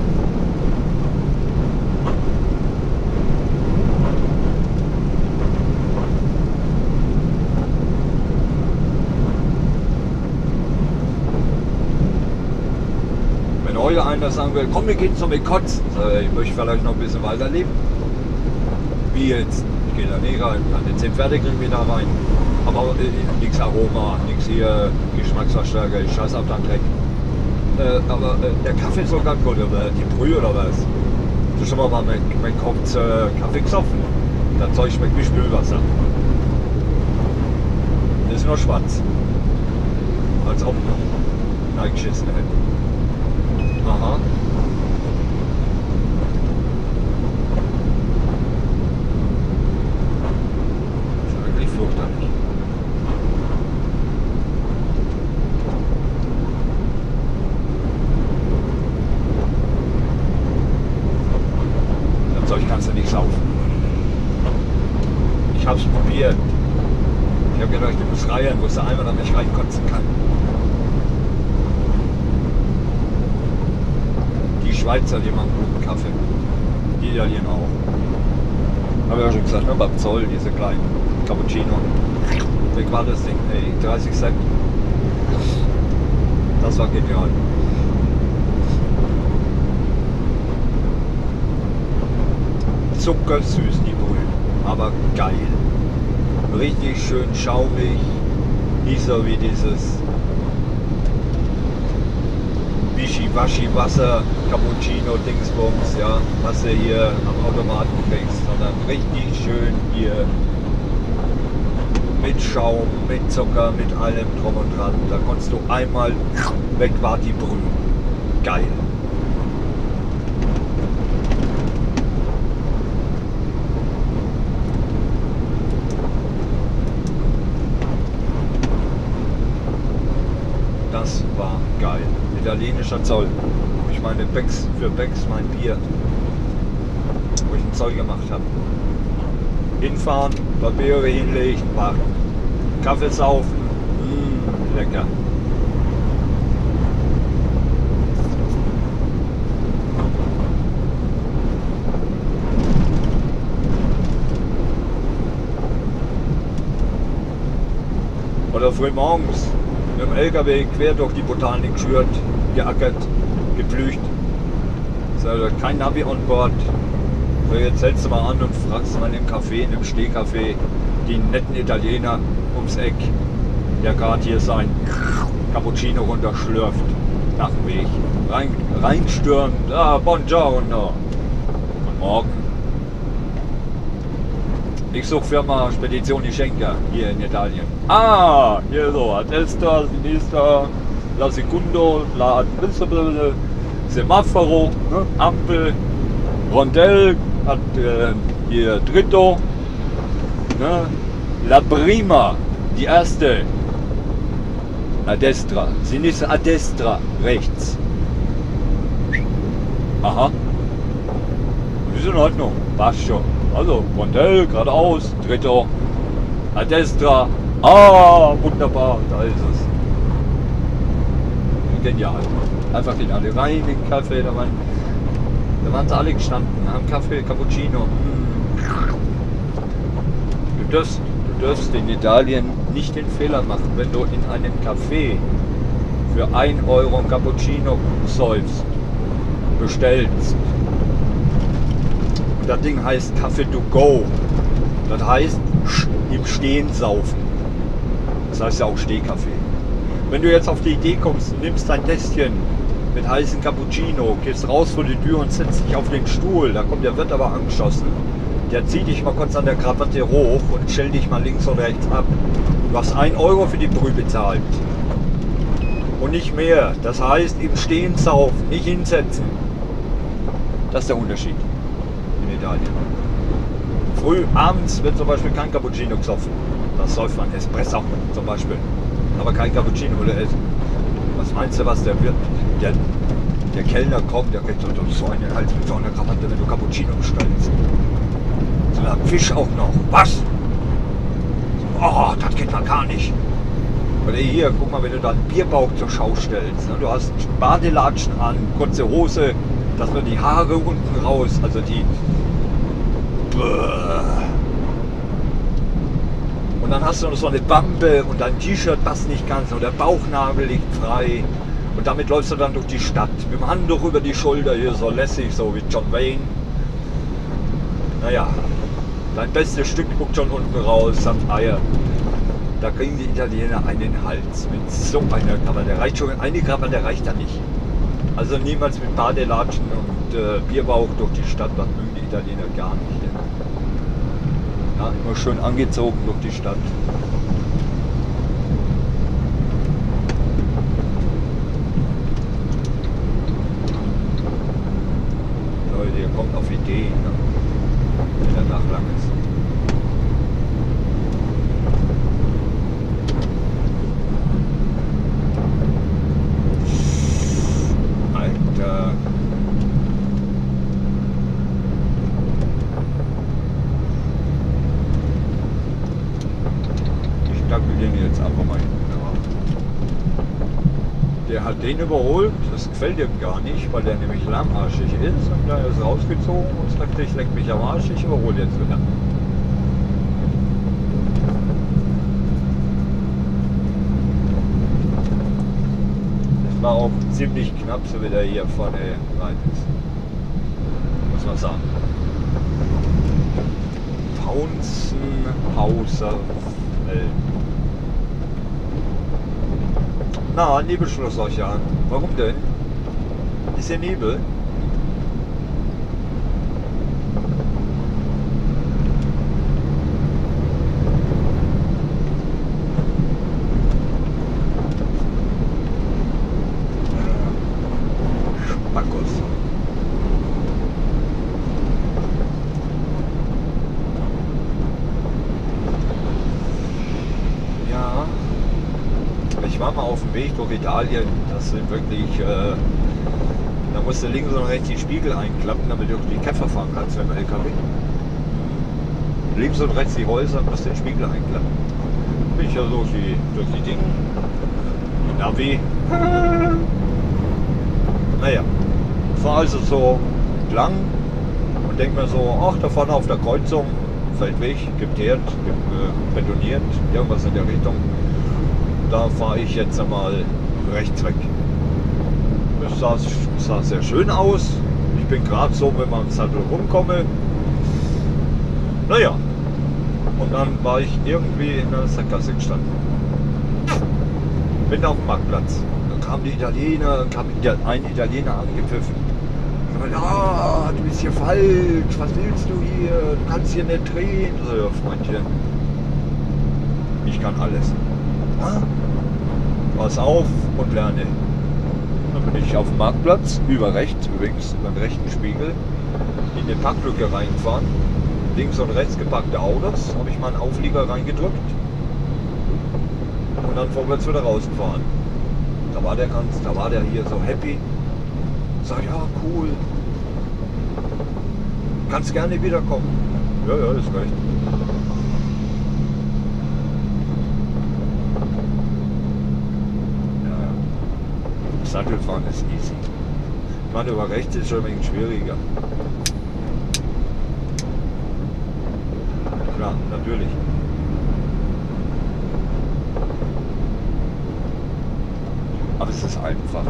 Wenn heute einer sagen will, komm, wir gehen zum Kotz, ich möchte vielleicht noch ein bisschen weiter leben. Wie jetzt? Ich gehe da nicht rein, an den 10 fertig kriegen wir da rein. Aber nichts Aroma, nichts hier Geschmacksverstärker, ich scheiß auf den Dreck. Aber der Kaffee ist so ganz gut, oder die Brühe oder was? Du schon mal mein Kopf Kaffee gesoffen. Das Zeug schmeckt wie Spülwasser. Das ist nur schwarz. Als ob reingeschissen hätte. Aha. Das ist wirklich furchterlich. Das Zeug kannst du nicht saufen. Ich hab's probiert. Ich habe gedacht, ich muss reihen, wo es einmal damit ich reinkotzen kann. Die Schweizer, die machen guten Kaffee. Die Italiener auch. Habe ich ja schon gesagt, ne? Beim Zoll, diese kleinen Cappuccino. Weg war das Ding, ey, 30 Cent. Das war genial. Zuckersüß die Brühe, aber geil. Richtig schön schaumig, nicht so wie dieses Wischiwaschi-Wasser, Cappuccino, Dingsbums, ja, was du hier am Automaten kriegst, sondern richtig schön hier mit Schaum, mit Zucker, mit allem drum und dran. Da konntest du einmal, weg war die Brühe. Geil. Das war geil. Italienischer Zoll. Ich meine Becks für Becks mein Bier. Wo ich einen Zoll gemacht habe. Hinfahren, Papiere hinlegen, warten. Kaffee saufen. Lecker. Oder früh morgens mit dem LKW quer durch die Botanik geschürt, geackert, gepflügt. Ist also kein Navi on Board. So, jetzt hältst du mal an und fragst mal im Café, in dem Stehcafé, die netten Italiener ums Eck, der gerade hier sein Cappuccino runterschlürft nach dem Weg. Reinstürmt, buongiorno. Guten Morgen. Ich suche Firma Spedizioni Schenker hier in Italien. Hier so, a destra, a sinistra, la secondo, la principale, Semaforo, ne, Ampel, Rondell, hat hier Dritto, ne, la prima, die erste, A destra. Sinistra, a destra. Rechts. Aha. Ist in Ordnung. Passt schon. Also, Rondell, geradeaus. Dritter. A destra. Ah, wunderbar. Da ist es. Genial. Einfach in alle rein, in den Kaffee. Da waren sie alle gestanden. Am Kaffee, Cappuccino. Du darfst in Italien nicht den Fehler machen, wenn du in einem Café für 1 Euro ein Cappuccino säufst, bestellst. Und das Ding heißt Kaffee to go. Das heißt im Stehen saufen. Das heißt ja auch Stehkaffee. Wenn du jetzt auf die Idee kommst, nimmst dein Tässchen mit heißem Cappuccino, gehst raus vor die Tür und setzt dich auf den Stuhl, da kommt der Wirt aber angeschossen. Der zieht dich mal kurz an der Krawatte hoch und stellt dich mal links und rechts ab. Du hast 1 Euro für die Brühe bezahlt. Und nicht mehr. Das heißt, im Stehen saufen, nicht hinsetzen. Das ist der Unterschied in Italien. Früh, abends wird zum Beispiel kein Cappuccino gesoffen. Das säuft man Espresso zum Beispiel. Aber kein Cappuccino oder Essen. Was meinst du, was der Wirt? Der Kellner kommt, der kriegt so einen Hals mit so einer Krawatte, wenn du Cappuccino bestellst. So ein Fisch auch noch. Was? Oh, das geht man gar nicht. Oder hier, guck mal, wenn du da einen Bierbauch zur Schau stellst. Ne? Du hast Badelatschen an, kurze Hose, dass man die Haare unten raus, also die... Und dann hast du noch so eine Bambe und dein T-Shirt passt nicht ganz und der Bauchnabel liegt frei. Und damit läufst du dann durch die Stadt. Mit dem Handtuch über die Schulter, hier so lässig, so wie John Wayne. Naja, dein bestes Stück guckt schon unten raus, samt Eier. Da kriegen die Italiener einen Hals. Mit so einer Krawatte. Der reicht schon, eine Krawatte reicht da nicht. Also niemals mit Badelatschen und Bierbauch durch die Stadt, das mögen die Italiener gar nicht. Ja, immer schön angezogen durch die Stadt. Leute, ihr kommt auf Ideen, ne? Wenn der Tag lang ist. Alter. Ich dachte, wir gehen jetzt einfach mal hin. Der hat den überholt, das gefällt ihm gar nicht, weil der nämlich lahmarschig ist und da ist rausgezogen und sagt, ich leck mich am Arsch, ich überhole jetzt wieder. Das war auch ziemlich knapp, so wie der hier vorne rein ist. Muss man sagen. Paunzenhauser Feld. Na, Nebelschlussleuchte an. Warum denn? Ist hier Nebel? Spackos. Ja. Ich war mal auf dem Weg durch Italien, das sind wirklich, da musst du links und rechts die Spiegel einklappen, damit du durch die Käfer fahren kannst mit dem LKW. Links und rechts die Häuser, musst den Spiegel einklappen. Bin ich ja so durch die Dinge. Die Navi. Naja, fahr also so entlang und denk mir so, ach, da vorne auf der Kreuzung, Feldweg, geteert, betoniert, irgendwas in der Richtung. Da fahre ich jetzt einmal rechts weg. Das sah sehr schön aus. Ich bin gerade so, wenn man am Sattel rumkomme. Naja, und dann war ich irgendwie in der Sackgasse gestanden. Bin auf dem Marktplatz. Dann kamen die Italiener, kam ein Italiener angepfiffen. Ja, du bist hier falsch, was willst du hier? Du kannst hier nicht drehen. So, ja, Freundchen, ich kann alles. Pass auf und lerne. Dann bin ich auf dem Marktplatz, über rechts übrigens, über den rechten Spiegel, in die Parklücke reingefahren. Links und rechts geparkte Autos, habe ich mal einen Auflieger reingedrückt. und dann vorwärts wieder rausgefahren. Da war der hier so happy. Sag, ja, cool. Kannst gerne wiederkommen. Ja, ja, ist recht. Ja, Sattelfahren ist easy. Ich meine, über rechts ist schon ein wenig schwieriger. Klar, natürlich. Aber es ist einfach.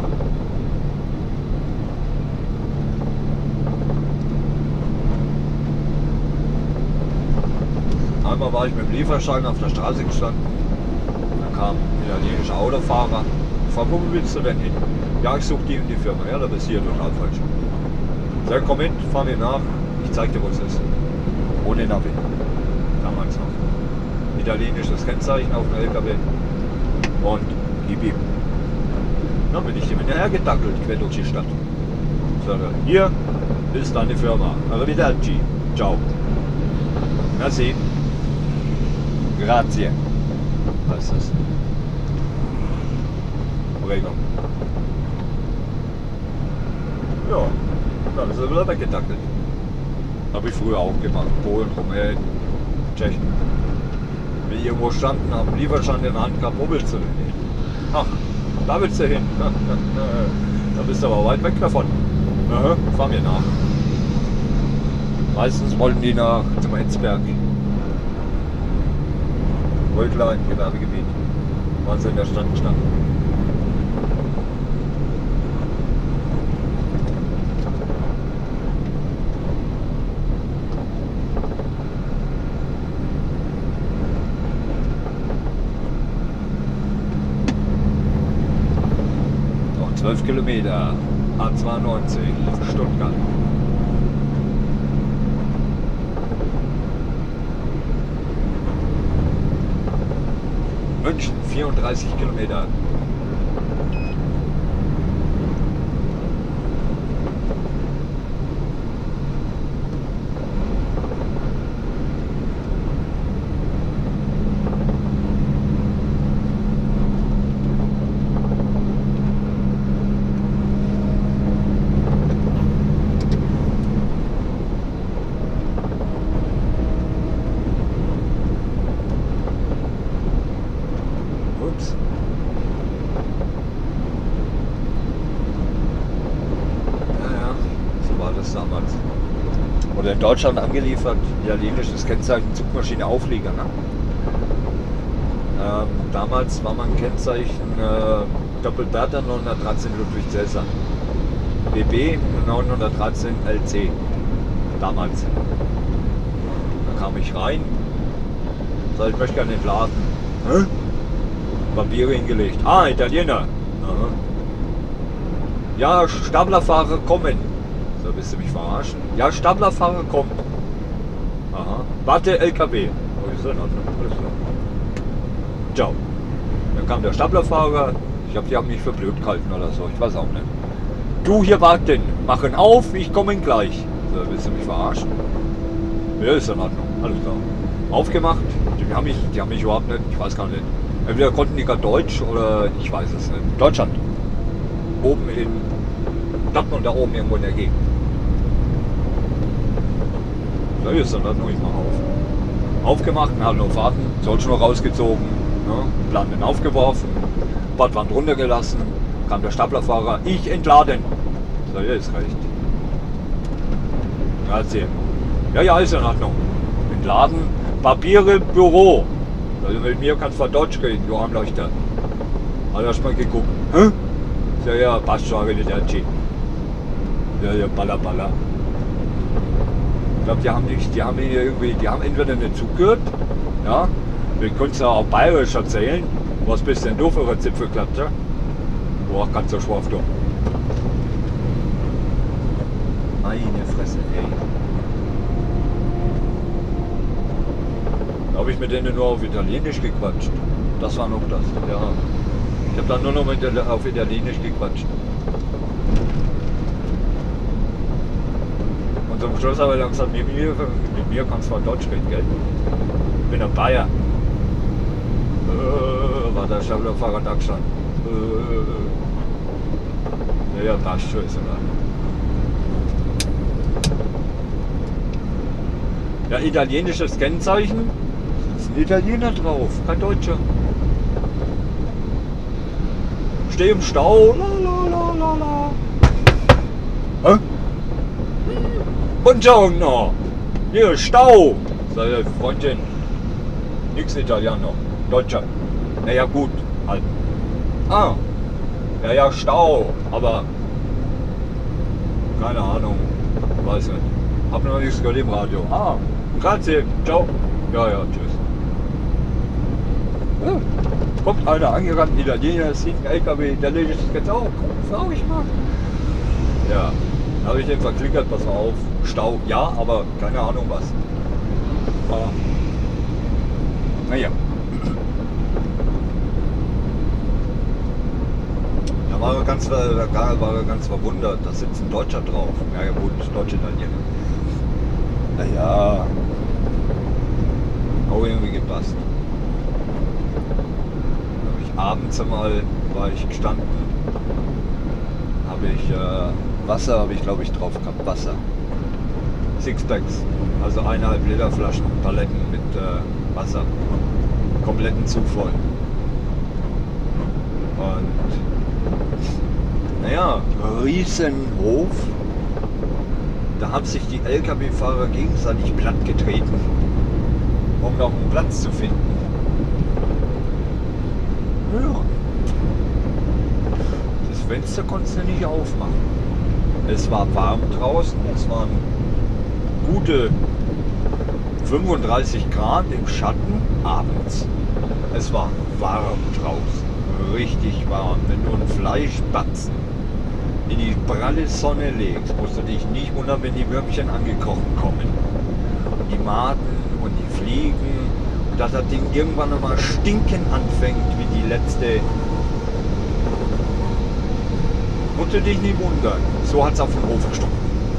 Einmal war ich mit dem Lieferschein auf der Straße gestanden. Dann kam ein italienischer Autofahrer. Ich frage, wo willst du denn hin? Ja, ich suche die und die Firma. Ja, da bist du hier total falsch. Sag, komm mit, fahr mir nach. Ich zeig dir, wo es ist. Ohne Navi. Damals noch. Italienisches Kennzeichen auf dem LKW. Und gib ihm. Dann bin ich hier hinterher gedackelt, quer durch die Stadt. Sag, hier ist deine Firma. Arrivederci. Ciao. Merci. Grazie. Was ist das? Prego. Ja, dann ist er wieder weggedackelt. Habe ich früher auch gemacht. Polen, Rumänien, Tschechien. Wenn ich irgendwo standen, haben einen Lieferschein in der Hand gehabt, wo willst du denn hin? Ach, da willst du hin. Da bist du aber weit weg davon. Aha, fahr mir nach. Meistens wollten die nach zum Enzberg. Rödler im Gewerbegebiet. Waren sie in der Stadt gestanden. Noch 12 Kilometer. A92 Stuttgart. München, 34 Kilometer. Damals. Oder in Deutschland angeliefert, italienisches Kennzeichen, Zugmaschine, Auflieger. Ne? Damals war mein Kennzeichen Doppelbertha 913 Ludwig Cäsar. BB 913 LC. Damals. Da kam ich rein, sag, ich möchte gerne entladen. Hä? Papiere hingelegt. Ah, Italiener. Aha. Ja, Staplerfahrer kommen. So, willst du mich verarschen? Ja, Staplerfahrer kommt. Aha. Warte, LKW. Oh, ist in Ordnung. Alles klar. Ciao. Dann kam der Staplerfahrer. Ich glaube, die haben mich für blöd gehalten oder so. Ich weiß auch nicht. Du hier warten. Machen auf, ich komme gleich. So, willst du mich verarschen? Ja, ist in Ordnung. Alles klar. Aufgemacht. Die haben mich überhaupt nicht. Ich weiß gar nicht. Entweder konnten die gar Deutsch oder ich weiß es nicht. Deutschland. Oben in Dortmund, da oben irgendwo in der Gegend. Da ist dann noch nicht mal auf. Aufgemacht, haben noch Fahrten, Solch noch rausgezogen, ne? Landen aufgeworfen, Badwand runtergelassen, kam der Staplerfahrer, ich entladen. So, ja, ist recht. Grazie. Ja, ja, ist in Ordnung. Entladen, Papiere, Büro. Also mit mir kannst du Deutsch reden, du Armleuchter. Hat erst mal geguckt. Hä? Ja, ja, passt schon, wenn der G. Ja, ja, baller, baller. Ich glaube, die haben entweder nicht zugehört, ja, wir können es ja auch bayerisch erzählen. Was bist denn du für ein Zipfelklatscher? Boah, ganz so schwarf du. Meine Fresse, ey. Da habe ich mit denen nur auf Italienisch gequatscht. Das war noch das, ja. Ich habe dann nur noch auf Italienisch gequatscht. Und zum Schluss habe ich dann gesagt, mit mir kannst du mal Deutsch reden, gell? Ich bin ein Bayer. War der Staplerfahrer da gestanden. Ja, passt schon, ist egal. Ja, italienisches Kennzeichen. Ist ein Italiener drauf, kein Deutscher. Steh im Stau. La. Hä? Buongiorno. Hier, Stau. Sag ich, Freundin. Nix Italiener. Deutscher. Naja, gut. Halt. Ah. Ja, Stau. Aber. Keine Ahnung. Weiß nicht. Hab noch nichts gehört im Radio. Ah. Grazie. Ciao. Ja, tschüss. Ja. Kommt einer angerannt, Italiener, sieht ein LKW, der legt es jetzt auch. Komm, frag ich mal. Ja. Habe ich den verklickert, pass mal auf. Stau. Ja, aber keine Ahnung was. Ah. Naja. Da war er ganz verwundert, da sitzt ein Deutscher drauf. Ja gut, Deutsch-Italiener. Naja. Auch irgendwie gepasst. Abends einmal war ich gestanden, habe ich Wasser, habe ich glaube ich drauf gehabt, Wasser. Sixpacks, also 1,5 Liter Flaschen, Paletten mit Wasser, kompletten Zug voll. Und naja, Riesenhof, da haben sich die LKW-Fahrer gegenseitig platt getreten, um noch einen Platz zu finden. Ja. Das Fenster konntest du nicht aufmachen. Es war warm draußen, es waren gute 35 Grad im Schatten abends. Es war warm draußen, richtig warm. Wenn du einen Fleischbatzen in die pralle Sonne legst, musst du dich nicht wundern, wenn die Würmchen angekrochen kommen. Und die Maden und die Fliegen. Und dass das Ding irgendwann nochmal stinken anfängt wie die letzte. Musst du dich nicht wundern. So hat es auf dem Hof gestunken.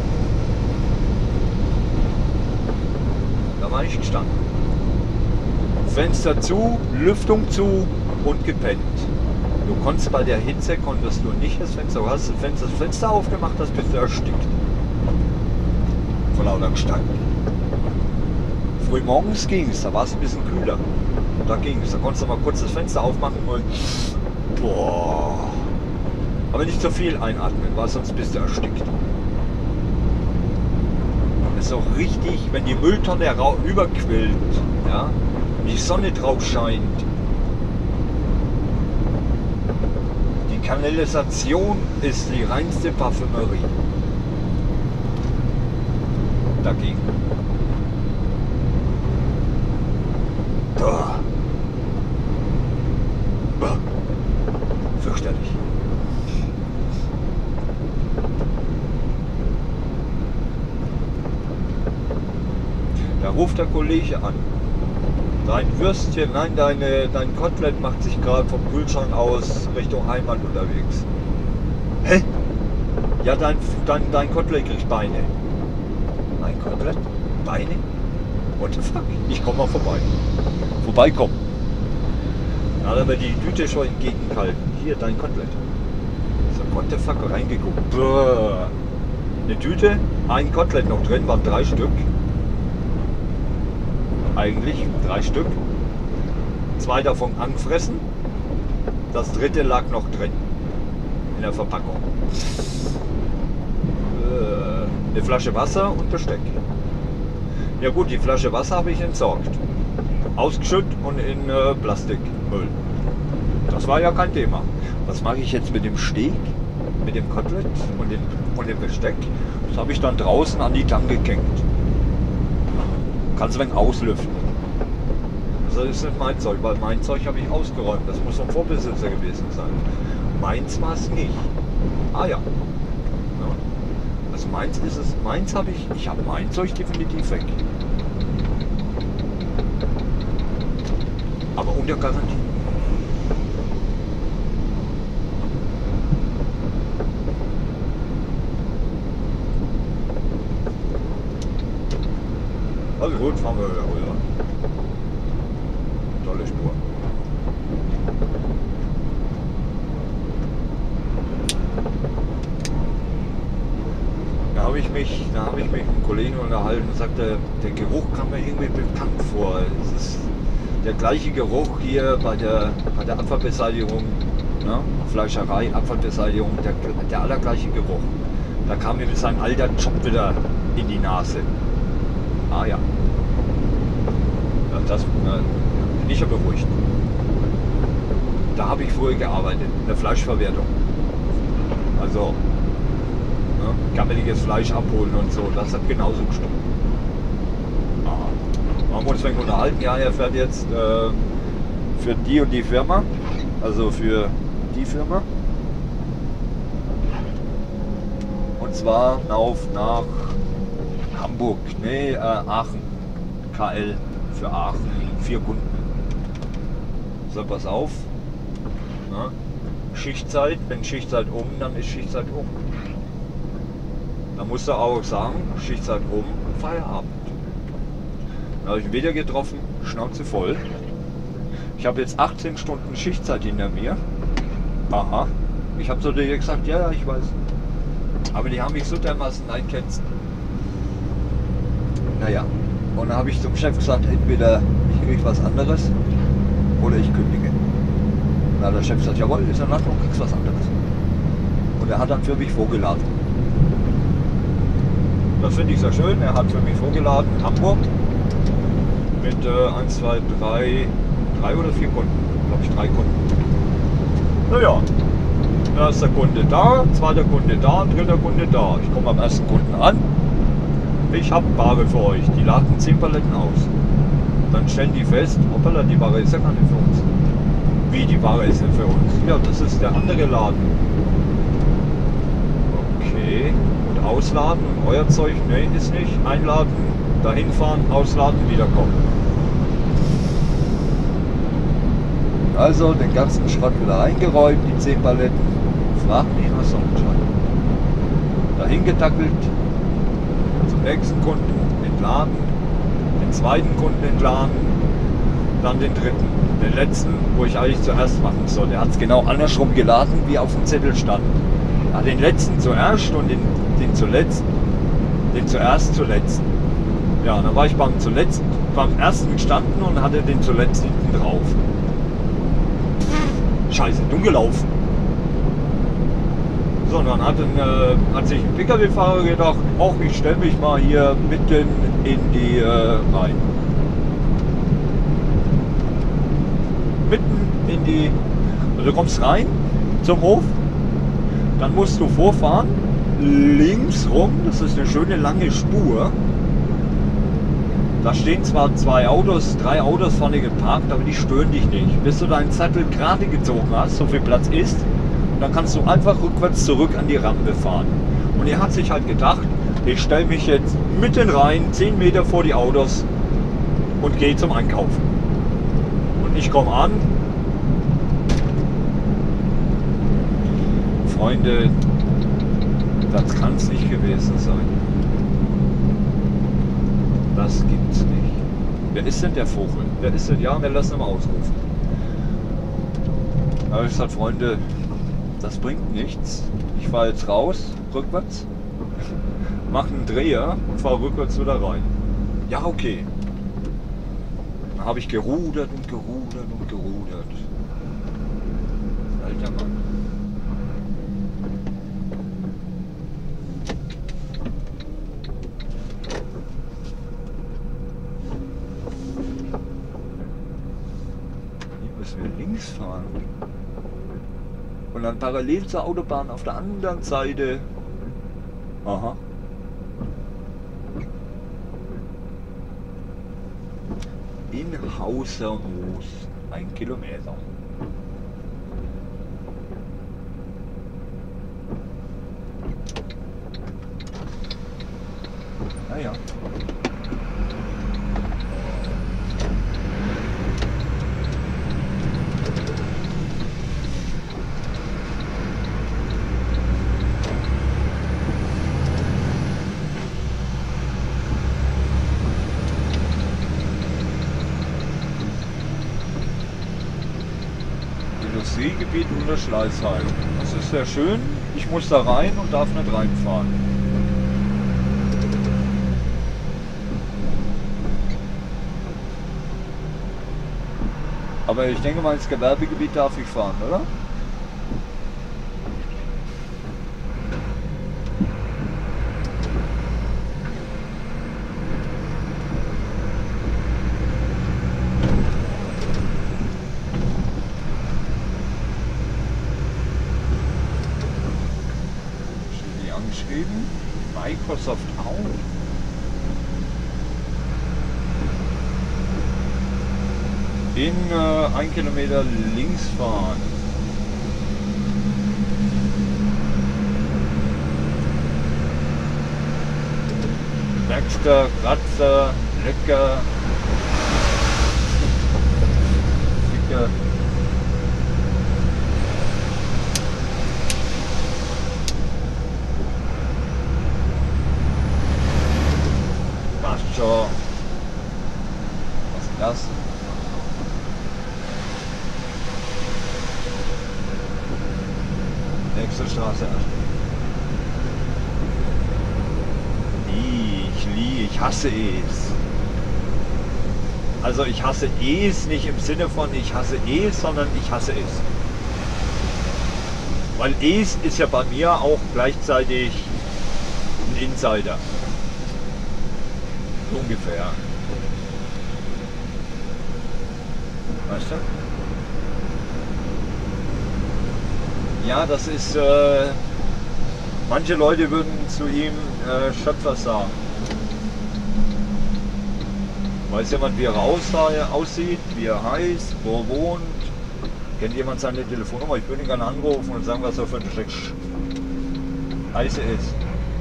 Da war ich gestanden. Fenster zu, Lüftung zu und gepennt. Du konntest bei der Hitze konntest du nicht das Fenster. Du hast das Fenster aufgemacht, das bist du erstickt. Von lauter Gestank. Früh morgens ging es, da war es ein bisschen kühler. Da ging es, da konntest du mal kurz das Fenster aufmachen und boah. Aber nicht so viel einatmen, weil sonst bist du erstickt. Das ist auch richtig, wenn die Mülltonne überquillt, ja, die Sonne drauf scheint. Die Kanalisation ist die reinste Parfümerie. Dagegen. Fürchterlich. Da ruft der Kollege an. Dein Würstchen, nein, dein Kotelett macht sich gerade vom Kühlschrank aus Richtung Heimat unterwegs. Hä? Ja, dein Kotelett kriegt Beine. Mein Kotelett? Beine? What the fuck? Ich komm mal vorbei. Vorbeikommen. Dann hat er mir die Tüte schon entgegengehalten. Hier, dein Kotelett. So, what the fuck, reingeguckt. Brrr. Eine Tüte, ein Kotelett noch drin, waren 3 Stück. Eigentlich 3 Stück. 2 davon angefressen. Das dritte lag noch drin. In der Verpackung. Eine Flasche Wasser und Besteck. Ja gut, die Flasche Wasser habe ich entsorgt. Ausgeschüttet und in Plastikmüll. Das war ja kein Thema. Was mache ich jetzt mit dem Steak, mit dem Kotelett und dem Besteck? Das habe ich dann draußen an die Tanke gehängt. Kannst du ein wenig auslüften. Das ist nicht mein Zeug, weil mein Zeug habe ich ausgeräumt. Das muss vom Vorbesitzer gewesen sein. Meins war es nicht. Ah ja. Also meins ist es. Meins habe ich habe mein Zeug definitiv weg. Aber unter Garantie. Also gut, fahren wir wieder rüber. Tolle Spur. habe ich mich mit einem Kollegen unterhalten und sagte, der Geruch kam mir irgendwie bekannt vor. Es ist der gleiche Geruch hier bei der Abfallbeseitigung, ne? Fleischerei, Abfallbeseitigung, der allergleiche Geruch. Da kam mir sein alter Job wieder in die Nase. Ah ja. Das bin ich ja beruhigt. Da habe ich früher gearbeitet, in der Fleischverwertung. Also gammeliges Fleisch abholen und so, das hat genauso gestimmt. Haben wir uns dann unterhalten, ja, er fährt jetzt für die und die Firma, also für die Firma. Und zwar nach Hamburg, nee, Aachen, KL für Aachen, 4 Kunden. So, pass auf, ne? Schichtzeit, wenn Schichtzeit um, dann ist Schichtzeit um. Da musst du auch sagen, Schichtzeit um, Feierabend. Da habe ich ihn wieder getroffen, Schnauze voll. Ich habe jetzt 18 Stunden Schichtzeit hinter mir. Aha. Ich habe so dir gesagt, ja, ich weiß. Aber die haben mich so dermaßen einkennst. Naja. Und dann habe ich zum Chef gesagt, entweder ich kriege was anderes oder ich kündige. Na, der Chef sagt, jawohl, ist in Ordnung, kriegst was anderes. Und er hat dann für mich vorgeladen. Das finde ich sehr schön. Er hat für mich vorgeladen in Hamburg mit 1, 2, 3 oder 4 Kunden. Glaube ich 3 Kunden. Naja, da ist der Kunde da, zweiter Kunde da, dritter Kunde da. Ich komme am ersten Kunden an. Ich habe Ware für euch. Die laden 10 Paletten aus. Dann stellen die fest, hoppala, die Ware ist ja gar nicht für uns. Wie, die Ware ist nicht für uns? Ja, das ist der andere Laden. Okay. Und ausladen und euer Zeug? Nee, ist nicht. Einladen, dahin fahren, ausladen, wiederkommen. Also den ganzen Schrott wieder reingeräumt, die 10 Paletten. Frag mich, was soll ich machen. Dahin getackelt, zum nächsten Kunden entladen, den zweiten Kunden entladen, dann den dritten, den letzten, wo ich eigentlich zuerst machen soll. Der hat es genau andersrum geladen, wie auf dem Zettel stand. Ja, den letzten zuerst und den zuletzt, den zuerst zuletzt. Ja, dann war ich beim ersten gestanden und hatte den zuletzt hinten drauf. Scheiße, dumm gelaufen. So, und dann hat sich ein Pkw-Fahrer gedacht, auch ich stelle mich mal hier mitten in die rein. Mitten in die, also du kommst rein zum Hof, dann musst du vorfahren, links rum, das ist eine schöne lange Spur. Da stehen zwar 3 Autos vorne geparkt, aber die stören dich nicht. Bis du deinen Sattel gerade gezogen hast, so viel Platz ist, dann kannst du einfach rückwärts zurück an die Rampe fahren. Und er hat sich halt gedacht, ich stelle mich jetzt mitten rein, 10 Meter vor die Autos und gehe zum Einkaufen. Und ich komme an. Freunde, das kann es nicht gewesen sein. Das gibt's nicht. Wer ist denn der Vogel? Wer ist denn? Ja, wir lassen ihn mal ausrufen. Da habe ich gesagt, Freunde, das bringt nichts. Ich fahre jetzt raus, rückwärts, mache einen Dreher und fahre rückwärts wieder rein. Ja, okay. Dann habe ich gerudert und gerudert und gerudert. Alter Mann. Links fahren und dann parallel zur Autobahn auf der anderen Seite. Aha. In Hausermoos 1 Kilometer. Naja. Industriegebiet unter Schleißheim. Das ist sehr schön. Ich muss da rein und darf nicht reinfahren. Aber ich denke mal, ins Gewerbegebiet darf ich fahren, oder? Steht die angeschrieben? Microsoft auch. In 1 Kilometer links fahren. Werkstatt, Kratzer, lecker. Sicker. Passt schon. Was ist das? Nächste Straße. Ich hasse es. Also ich hasse es nicht im Sinne von ich hasse es, sondern ich hasse es. Weil es ist ja bei mir auch gleichzeitig ein Insider. So ungefähr. Weißt du? Ja, das ist, manche Leute würden zu ihm Schöpfer sagen. Weiß jemand, wie er aussieht, wie er heißt, wo er wohnt? Kennt jemand seine Telefonnummer? Ich würde ihn gerne anrufen und sagen, was er für ein Scheiße ist.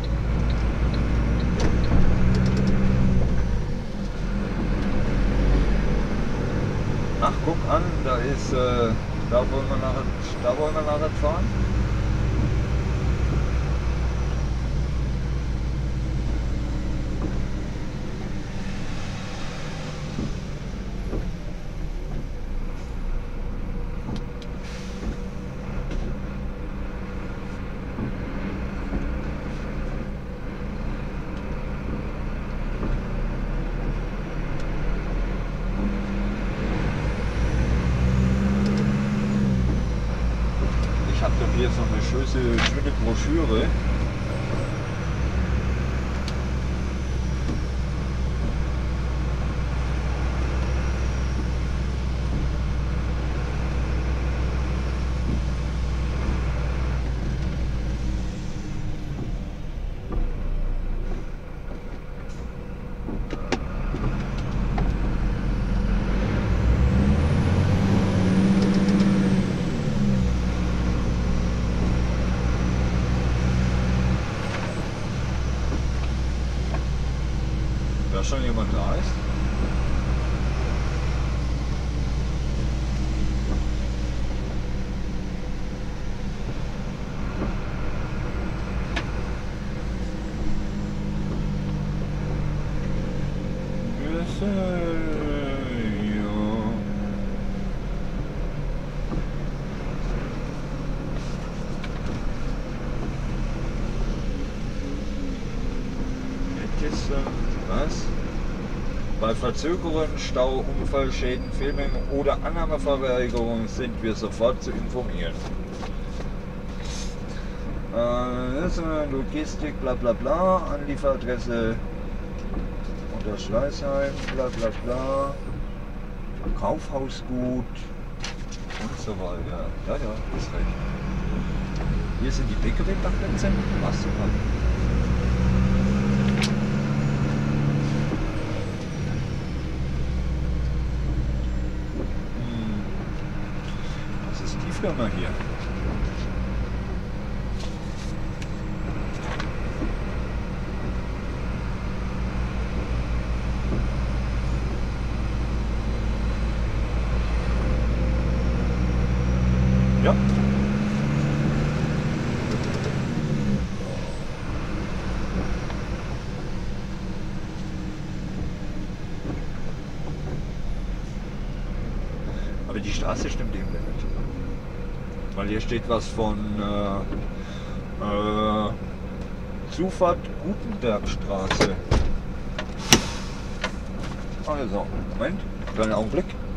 Ach, guck an, da ist, da wollen wir nachher fahren. Ich habe doch hier so eine schöne Broschüre. Da schon jemand da ist. Was? Bei Verzögerungen, Stau, Unfallschäden, Fehlmengen oder Annahmeverweigerung sind wir sofort zu informieren. Logistik, bla bla bla, Anlieferadresse unter Schleißheim, bla bla bla, Kaufhausgut und so weiter. Ja, ist recht. Hier sind die PKW-Parkplätze. Was super. Was ist die Firma hier? Ja. Aber die Straße stimmt eben nicht. Weil hier steht was von Zufahrt Gutenbergstraße. Also, Moment, kleinen Augenblick.